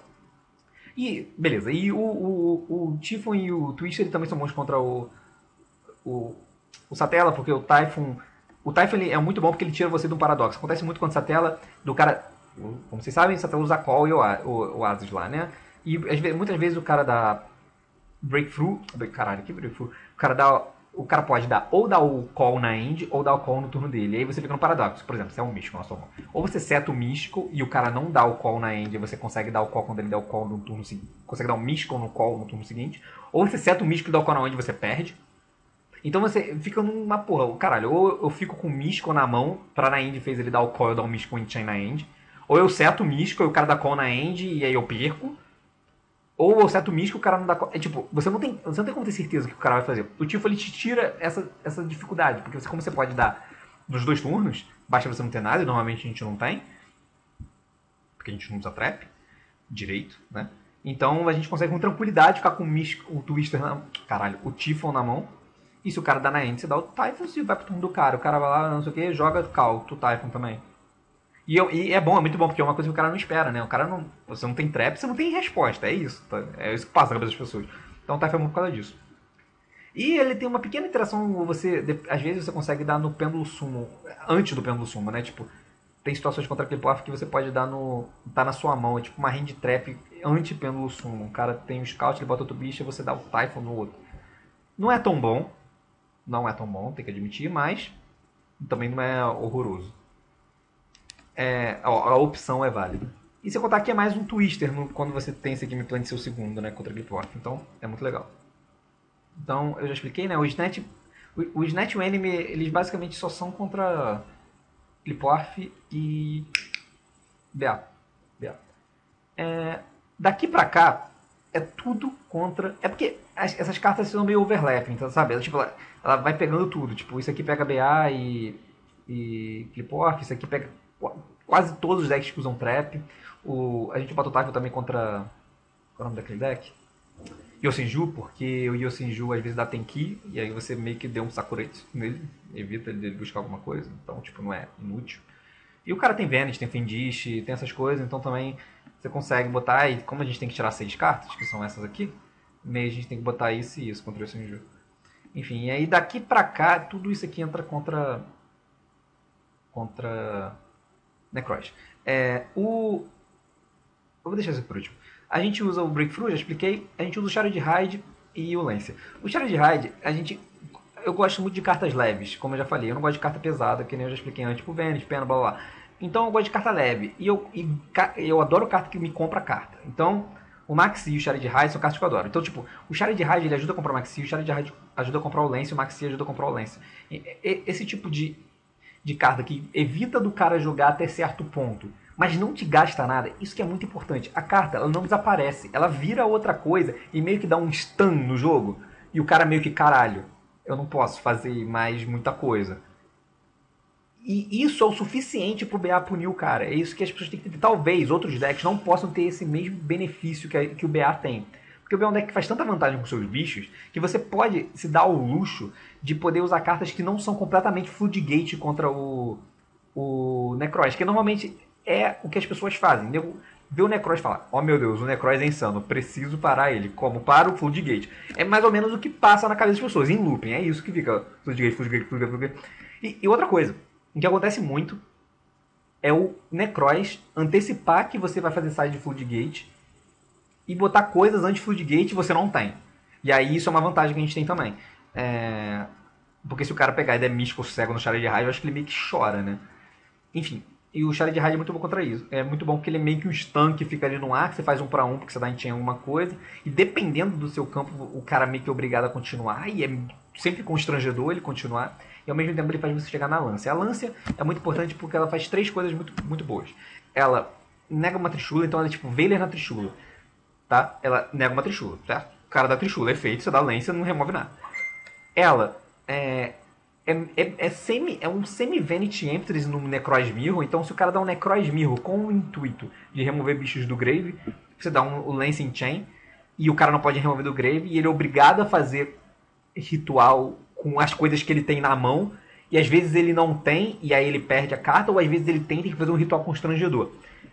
E, beleza. E o, o, o Typhon e o Twister também são bons contra o... O, o Satela, porque o Typhon... O Typhon ele é muito bom porque ele tira você de um paradoxo. Acontece muito quando o Satela... Do cara... Como vocês sabem, o Satela usa a Call e o, o, o Asus lá, né? E muitas vezes o cara dá... Breakthrough... Caralho, que Breakthrough? O cara dá... O cara pode dar ou dar o call na end ou dar o call no turno dele. E aí você fica no paradoxo. Por exemplo, você é um místico na sua mão. Ou você seta o místico e o cara não dá o call na end e você consegue dar o call quando ele der o call no turno seguinte. Consegue dar o místico no call no turno seguinte. Ou você seta o místico e dá o call na end e você perde. Então você fica numa porra. Caralho, ou eu fico com o místico na mão pra na end fez ele dar o call e eu dar o místico em chain na end. Ou eu seto o místico e o cara dá call na end e aí eu perco. Ou o certo místico, o cara não dá... É tipo, você não, tem, você não tem como ter certeza do que o cara vai fazer. O Tifo, ele te tira essa, essa dificuldade. Porque você, como você pode dar nos dois turnos, basta você não ter nada, e normalmente a gente não tem. Porque a gente não usa trap direito, né? Então a gente consegue com tranquilidade ficar com o místico, o Twister na... Caralho, o Tifon na mão. E se o cara dá na end, você dá o Typhon, se vai pro turno do cara. O cara vai lá, não sei o que, joga Cal, tu Typhon também. E, eu, e é bom, é muito bom, porque é uma coisa que o cara não espera, né? O cara não... Você não tem trap, você não tem resposta, é isso. Tá? É isso que passa na cabeça das pessoas. Então o Typhon é bom por causa disso. E ele tem uma pequena interação, você às vezes você consegue dar no pêndulo sumo, antes do pêndulo sumo, né? Tipo, tem situações contra Clip-Off que você pode dar no. Tá na sua mão, é tipo uma hand trap anti-pêndulo sumo. O cara tem um scout, ele bota outro bicho e você dá o Typhon no outro. Não é tão bom, não é tão bom, tem que admitir, mas também não é horroroso. É, a, a opção é válida. E se contar que é mais um twister no, quando você tem esse game plan de seu segundo, né, contra Clip-Off. Então, é muito legal. Então, eu já expliquei, né? O Snatch, o, o Snatch e o Enemy, eles basicamente só são contra Clip-Off e B A. B A. É, daqui pra cá, é tudo contra... É porque as, essas cartas são meio overlapping, então, sabe? Ela, tipo, ela, ela vai pegando tudo. Tipo, isso aqui pega B A e, e Clip-Off, isso aqui pega quase todos os decks que usam Trap. O, a gente bota o Typhon também contra... Qual é o nome daquele deck? Yosenju, porque o Yosenju às vezes dá Tenki, e aí você meio que deu um Sakuretsu nele, evita ele buscar alguma coisa, então tipo, não é inútil. E o cara tem Vanish, tem Fendish, tem essas coisas, então também você consegue botar, e como a gente tem que tirar seis cartas, que são essas aqui, meio a gente tem que botar isso e isso contra o Yosenju. Enfim, e aí daqui pra cá, tudo isso aqui entra contra... contra... Necroz. É, o... Eu vou deixar isso por último. A gente usa o Breakthrough, já expliquei. A gente usa o Shard Hide e o Lancia. O Shard Hide, a gente... Eu gosto muito de cartas leves, como eu já falei. Eu não gosto de carta pesada, que nem eu já expliquei antes. Tipo Vanish, Pena, blá blá blá. Então eu gosto de carta leve. E eu, e, eu adoro carta que me compra carta. Então o Maxi e o Shard Hide são cartas que eu adoro. Então tipo, o Shard Hide ele ajuda a comprar o Maxi, o Shard Hide ajuda a comprar o Lancia, o Maxi ajuda a comprar o Lancia. Esse tipo de, de carta que evita do cara jogar até certo ponto, mas não te gasta nada, isso que é muito importante. A carta, ela não desaparece, ela vira outra coisa e meio que dá um stun no jogo. E o cara meio que, caralho, eu não posso fazer mais muita coisa. E isso é o suficiente pro B A punir o cara. É isso que as pessoas têm que ter. Talvez outros decks não possam ter esse mesmo benefício que, a, que o B A tem. Porque o B A é um deck que faz tanta vantagem com seus bichos que você pode se dar o luxo de poder usar cartas que não são completamente floodgate contra o, o Necroz. Que normalmente... é o que as pessoas fazem. Vê o Necroz e fala, ó oh, meu Deus, o Necroz é insano, preciso parar ele. Como? Para o Floodgate. É mais ou menos o que passa na cabeça das pessoas, em looping. É isso que fica, Floodgate, Floodgate, Floodgate, Floodgate. E, e outra coisa, o que acontece muito é o Necroz antecipar que você vai fazer side de Floodgate e botar coisas anti-Floodgate e você não tem. E aí isso é uma vantagem que a gente tem também. É... Porque se o cara pegar e der místico cego no Shard Hide, eu acho que ele meio que chora, né? Enfim... E o Shard Hide é muito bom contra isso. É muito bom porque ele é meio que um stun que fica ali no ar, que você faz um pra um porque você dá em alguma coisa. E dependendo do seu campo, o cara meio que é obrigado a continuar. E é sempre constrangedor ele continuar. E ao mesmo tempo ele faz você chegar na Lancia. A Lancia é muito importante porque ela faz três coisas muito, muito boas. Ela nega uma Trishula, então ela é tipo Veiler na Trishula. Tá? Ela nega uma Trishula, tá? O cara da Trishula, efeito, você dá Lancia, não remove nada. Ela é... É, é, é, semi, é um semi-Vanity Emptiness no Necroz Mirror. Então se o cara dá um Necroz Mirror com o intuito de remover bichos do Grave, você dá um, o Lance in Chain e o cara não pode remover do Grave, e ele é obrigado a fazer ritual com as coisas que ele tem na mão, e às vezes ele não tem e aí ele perde a carta, ou às vezes ele tem e tem que fazer um ritual constrangedor.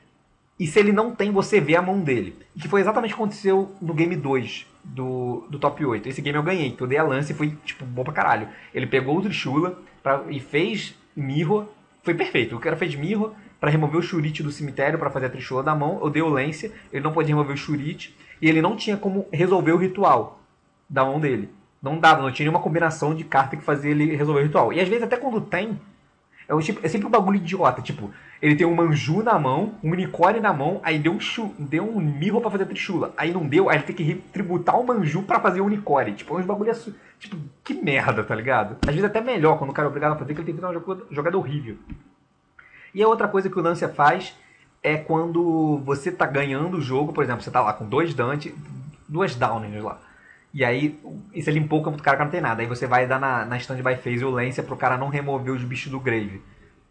E se ele não tem, você vê a mão dele. Que foi exatamente o que aconteceu no Game dois do, do Top oito. Esse game eu ganhei, que eu dei a lance e foi tipo bom pra caralho. Ele pegou o Trishula pra, e fez Mirror. Foi perfeito. O cara fez Mirror pra remover o Shurite do cemitério pra fazer a Trishula da mão. Eu dei o lance, ele não podia remover o Shurite. E ele não tinha como resolver o ritual da mão dele. Não dava, não tinha nenhuma combinação de carta que fazia ele resolver o ritual. E às vezes até quando tem, é, um, tipo, é sempre um bagulho idiota. Tipo, ele tem um Manju na mão, um unicórnio na mão, aí deu um, chu, deu um Mirror pra fazer a Trishula. Aí não deu, aí ele tem que tributar o Manju pra fazer o unicórnio. Tipo, é uns bagulho assim, tipo, que merda, tá ligado? Às vezes até melhor quando o cara é obrigado a fazer, que ele tem que ter uma jogada horrível. E a outra coisa que o Lancia faz é quando você tá ganhando o jogo, por exemplo, você tá lá com dois Dante, duas Downers lá. E aí, e você limpou o campo do cara que não tem nada. Aí você vai dar na, na stand-by phase o Lancia pro cara não remover os bichos do Grave.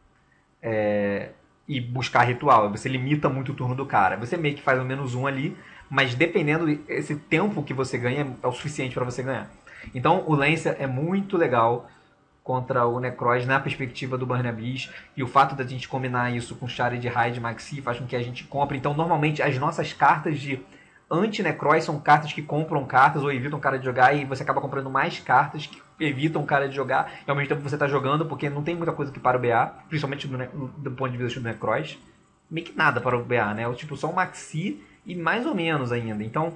É... E buscar ritual. Você limita muito o turno do cara. Você meio que faz um menos um ali, mas dependendo, esse tempo que você ganha é o suficiente para você ganhar. Então o Lancia é muito legal contra o Necroz na perspectiva do Burn Abyss. E o fato da gente combinar isso com Shard Hide Maxi faz com que a gente compre. Então normalmente as nossas cartas de Anti-Necróis são cartas que compram cartas ou evitam o cara de jogar e você acaba comprando mais cartas que evitam o cara de jogar e ao mesmo tempo você tá jogando porque não tem muita coisa que para o B A, principalmente do, do ponto de vista do Necróis. Meio que nada para o B A, né? É tipo só um Maxi e mais ou menos ainda. Então,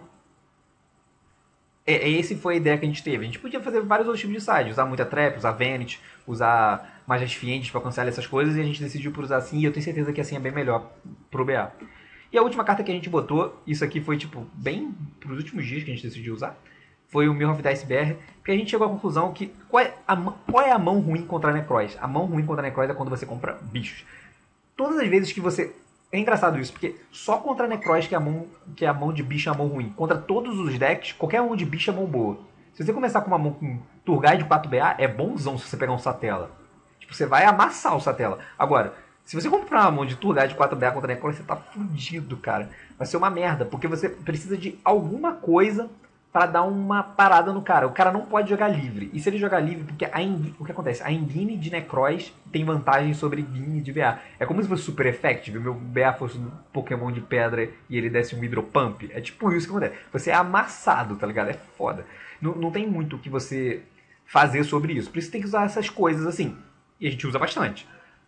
é, esse foi a ideia que a gente teve. A gente podia fazer vários outros tipos de side, usar muita trap, usar Vanity, usar Magias Fiendes para cancelar essas coisas e a gente decidiu por usar assim e eu tenho certeza que assim é bem melhor pro B A. E a última carta que a gente botou, isso aqui foi tipo bem pros últimos dias que a gente decidiu usar, foi o Mirror of Dice B R, porque a gente chegou à conclusão que qual é a, qual é a mão ruim contra Necróis? A mão ruim contra Necróis é quando você compra bichos. Todas as vezes que você... É engraçado isso, porque só contra Necróis que é a mão, que é a mão de bicho é a mão ruim. Contra todos os decks, qualquer mão de bicho é mão boa. Se você começar com uma mão com Turgai de quatro B A, é bonzão se você pegar um Satela. Tipo, você vai amassar o Satela. Agora, se você comprar uma mão de Turgai de quatro B A contra Necróis, você tá fudido, cara. Vai ser uma merda, porque você precisa de alguma coisa para dar uma parada no cara. O cara não pode jogar livre. E se ele jogar livre, porque a Engine, o que acontece? A Engine de Necróis tem vantagem sobre Engine de B A. É como se fosse Super Effective, meu B A fosse um Pokémon de pedra e ele desse um Hydropump. É tipo isso que acontece. Você é amassado, tá ligado? É foda. Não, não tem muito o que você fazer sobre isso. Por isso tem que usar essas coisas assim. E a gente usa bastante.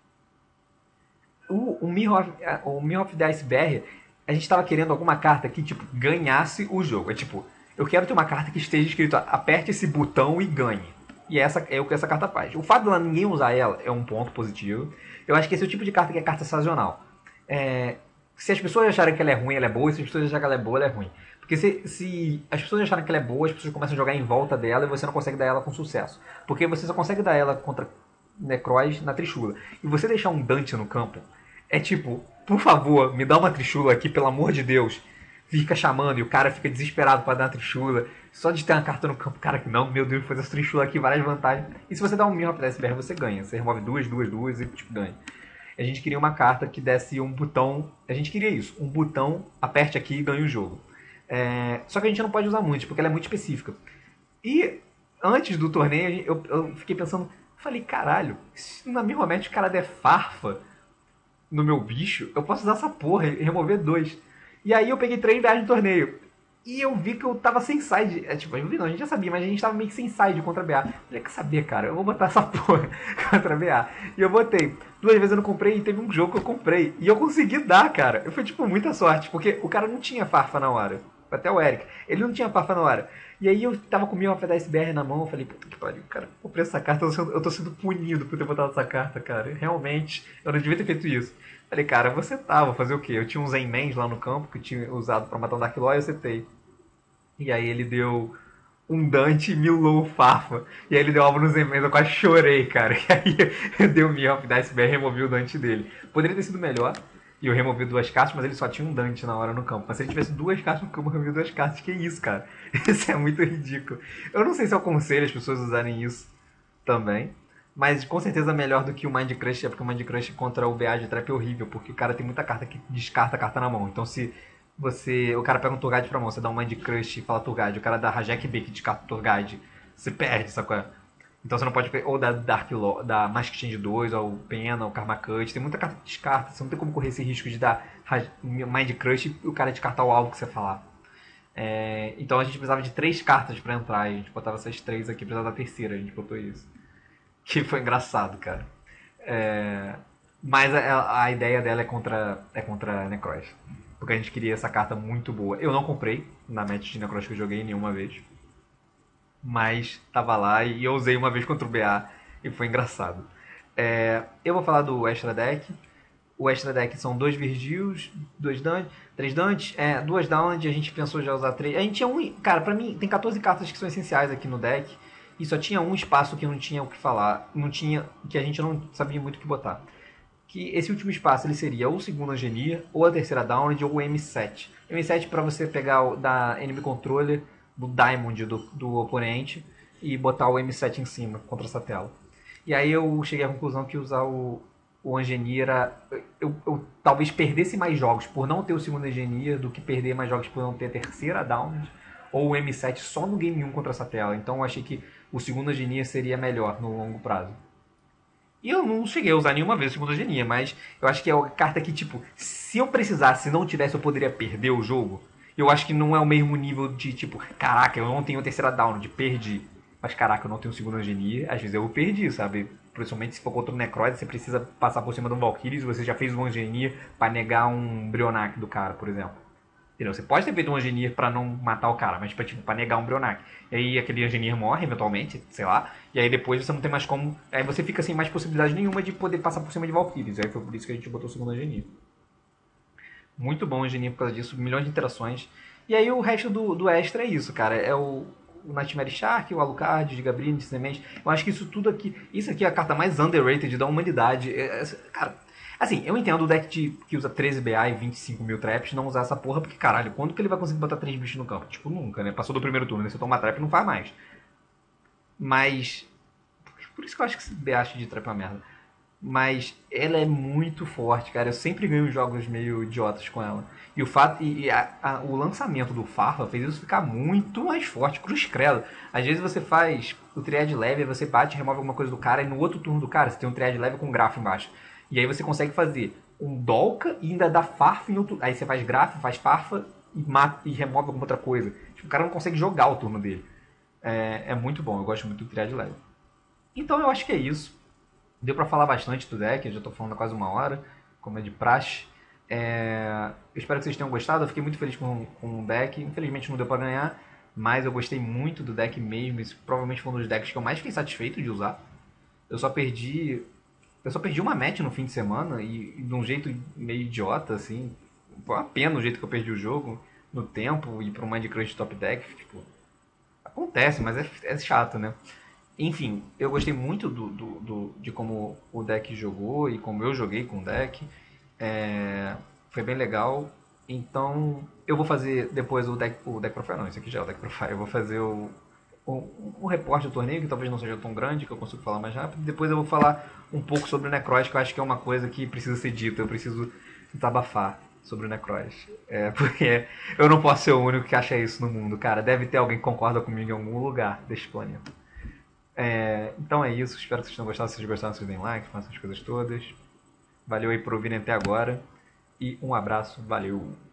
O, o Mirror of, o Mirror of the Iceberg, a gente tava querendo alguma carta que, tipo, ganhasse o jogo. É tipo... Eu quero ter uma carta que esteja escrito aperte esse botão e ganhe. E essa é o que essa carta faz. O fato de ninguém usar ela é um ponto positivo. Eu acho que esse é o tipo de carta que é carta sazonal. É, se as pessoas acharem que ela é ruim, ela é boa. E se as pessoas acharem que ela é boa, ela é ruim. Porque se, se as pessoas acharem que ela é boa, as pessoas começam a jogar em volta dela e você não consegue dar ela com sucesso. Porque você só consegue dar ela contra Necróis na Trishula. E você deixar um Dante no campo é tipo, por favor, me dá uma Trishula aqui, pelo amor de Deus. Fica chamando e o cara fica desesperado para dar uma Trishula. Só de ter uma carta no campo, cara, que não, meu Deus, fazer essa Trishula aqui, várias vantagens. E se você dá um Mirror of the Iceberg, você ganha. Você remove duas, duas, duas e tipo, ganha. A gente queria uma carta que desse um botão. A gente queria isso, um botão, aperte aqui e ganhe o jogo. É... Só que a gente não pode usar muito, porque ela é muito específica. E antes do torneio, eu, eu fiquei pensando, falei, caralho, se na Mirror Match o cara der farfa no meu bicho, eu posso usar essa porra e remover dois. E aí eu peguei três viagens no torneio. E eu vi que eu tava sem side. É, tipo, eu vi não, a gente já sabia, mas a gente tava meio que sem side contra B A. Falei, quer saber, cara? Eu vou botar essa porra contra B A. E eu botei. Duas vezes eu não comprei e teve um jogo que eu comprei. E eu consegui dar, cara. Eu fui, tipo, muita sorte. Porque o cara não tinha farfa na hora. Até o Eric. Ele não tinha farfa na hora. E aí eu tava com o meu F D S B R na mão. Eu falei, puta que pariu, cara. Comprei essa carta. Eu tô, sendo, eu tô sendo punido por ter botado essa carta, cara. Realmente, eu não devia ter feito isso. Falei, cara, você tá, vou fazer o quê? Eu tinha uns Zenmans lá no campo que eu tinha usado pra matar um Dark Lord e eu setei. E aí ele deu um Dante e milou o Farfa. E aí ele deu alvo no Zenmans, eu quase chorei, cara. E aí eu dei o Mirror of the Iceberg e removi o Dante dele. Poderia ter sido melhor, e eu removi duas cartas, mas ele só tinha um Dante na hora no campo. Mas se ele tivesse duas cartas no campo, eu removi duas cartas. Que isso, cara? Isso é muito ridículo. Eu não sei se eu aconselho as pessoas usarem isso também. Mas com certeza melhor do que o Mind Crush, é porque o Mind Crush contra o B A de trap é horrível, porque o cara tem muita carta que descarta a carta na mão. Então se você. O cara pega um Turgide pra mão, você dá um Mind Crush e fala Turgide, o cara dá Rajek B que descarta o Turgide, você perde, sacou? Então você não pode. Ou da Dark Law, da Mask Change dois, ou Pena, ou Karma Cut, tem muita carta que descarta, você não tem como correr esse risco de dar Mind Crush e o cara descartar o alvo que você falar. É, então a gente precisava de três cartas pra entrar, e a gente botava essas três aqui, precisava da terceira, a gente botou isso. Que foi engraçado, cara. É... Mas a, a ideia dela é contra, é contra Necróis. Porque a gente queria essa carta muito boa. Eu não comprei na match de Necróis que eu joguei nenhuma vez. Mas tava lá e eu usei uma vez contra o B A. E foi engraçado. É... Eu vou falar do Extra Deck. O Extra Deck são dois Virgils, dois Dantes, três Dantes, é, duas Downland. A gente pensou já usar três. A gente tinha um... Cara, pra mim tem quatorze cartas que são essenciais aqui no deck. E só tinha um espaço que não tinha o que falar, não tinha, que a gente não sabia muito o que botar. Que esse último espaço ele seria ou o segundo Engineer, ou a terceira Downland, ou o M sete. M sete para você pegar o da Enemy Controller, do Diamond do, do oponente, e botar o M sete em cima, contra essa tela. E aí eu cheguei à conclusão que usar o, o Engineer, eu, eu talvez perdesse mais jogos por não ter o segundo Engineer, do que perder mais jogos por não ter a terceira Downland, ou o M sete só no Game um contra essa tela. Então eu achei que o segundo Engineer seria melhor no longo prazo. E eu não cheguei a usar nenhuma vez o segundo Engineer, mas eu acho que é uma carta que, tipo, se eu precisasse, se não tivesse, eu poderia perder o jogo. Eu acho que não é o mesmo nível de, tipo, caraca, eu não tenho terceira down, de perdi. Mas, caraca, eu não tenho segunda Engineer, às vezes eu perdi, sabe? Principalmente se for contra o Necroid, você precisa passar por cima de um Valkyries, você já fez um Engineer pra negar um Brionac do cara, por exemplo. Entendeu? Você pode ter feito um Engineer pra não matar o cara, mas pra, tipo, pra negar um Brionac. E aí aquele Engineer morre, eventualmente, sei lá, e aí depois você não tem mais como... Aí você fica sem mais possibilidade nenhuma de poder passar por cima de Valkyries. Aí foi por isso que a gente botou o segundo Engineer. Muito bom o Engineer por causa disso, milhões de interações. E aí o resto do, do extra é isso, cara. É o, o Nightmare Shark, o Alucard, o Gigabrine, de Semente. Eu acho que isso tudo aqui... Isso aqui é a carta mais underrated da humanidade. É, é, cara, assim, eu entendo o deck de, que usa treze B A e vinte e cinco mil traps não usar essa porra, porque caralho, quando que ele vai conseguir botar três bichos no campo? Tipo, nunca, né? Passou do primeiro turno, né? Se eu tomar trap não faz mais. Mas... Por isso que eu acho que esse B A de trap é uma merda. Mas ela é muito forte, cara. Eu sempre ganho jogos meio idiotas com ela. E o fato e, e a, a, o lançamento do Farfa fez isso ficar muito mais forte, cruz credo. Às vezes você faz o triad leve, você bate, remove alguma coisa do cara, e no outro turno do cara você tem um triad leve com um grafo embaixo. E aí você consegue fazer um Dolka e ainda dá Farfa em outro. Aí você faz grafo, faz Farfa e, mata, e remove alguma outra coisa. Tipo, o cara não consegue jogar o turno dele. É, é muito bom, eu gosto muito do triad leve. Então eu acho que é isso. Deu pra falar bastante do deck, eu já tô falando há quase uma hora, como é de praxe. É... Eu espero que vocês tenham gostado, eu fiquei muito feliz com, com o deck. Infelizmente não deu pra ganhar, mas eu gostei muito do deck mesmo. Esse provavelmente foi um dos decks que eu mais fiquei satisfeito de usar. Eu só perdi. Eu só perdi uma match no fim de semana e, e de um jeito meio idiota, assim. Foi uma pena o jeito que eu perdi o jogo, no tempo e pro Mind Crush top deck. Tipo, acontece, mas é, é chato, né? Enfim, eu gostei muito do, do, do, de como o deck jogou e como eu joguei com o deck. É, foi bem legal. Então, eu vou fazer depois o deck, o deck profile, não, isso aqui já é o deck profile. Eu vou fazer o, o, o reporte do torneio, que talvez não seja tão grande, que eu consigo falar mais rápido. Depois eu vou falar um pouco sobre o Necroid, que eu acho que é uma coisa que precisa ser dita. Eu preciso desabafar sobre o Necroid. É, porque eu não posso ser o único que acha isso no mundo, cara. Deve ter alguém que concorda comigo em algum lugar deste planeta. É, então é isso, espero que vocês tenham gostado. Se vocês gostaram, vocês deem like, façam as coisas todas. Valeu aí por ouvirem até agora. E um abraço, valeu!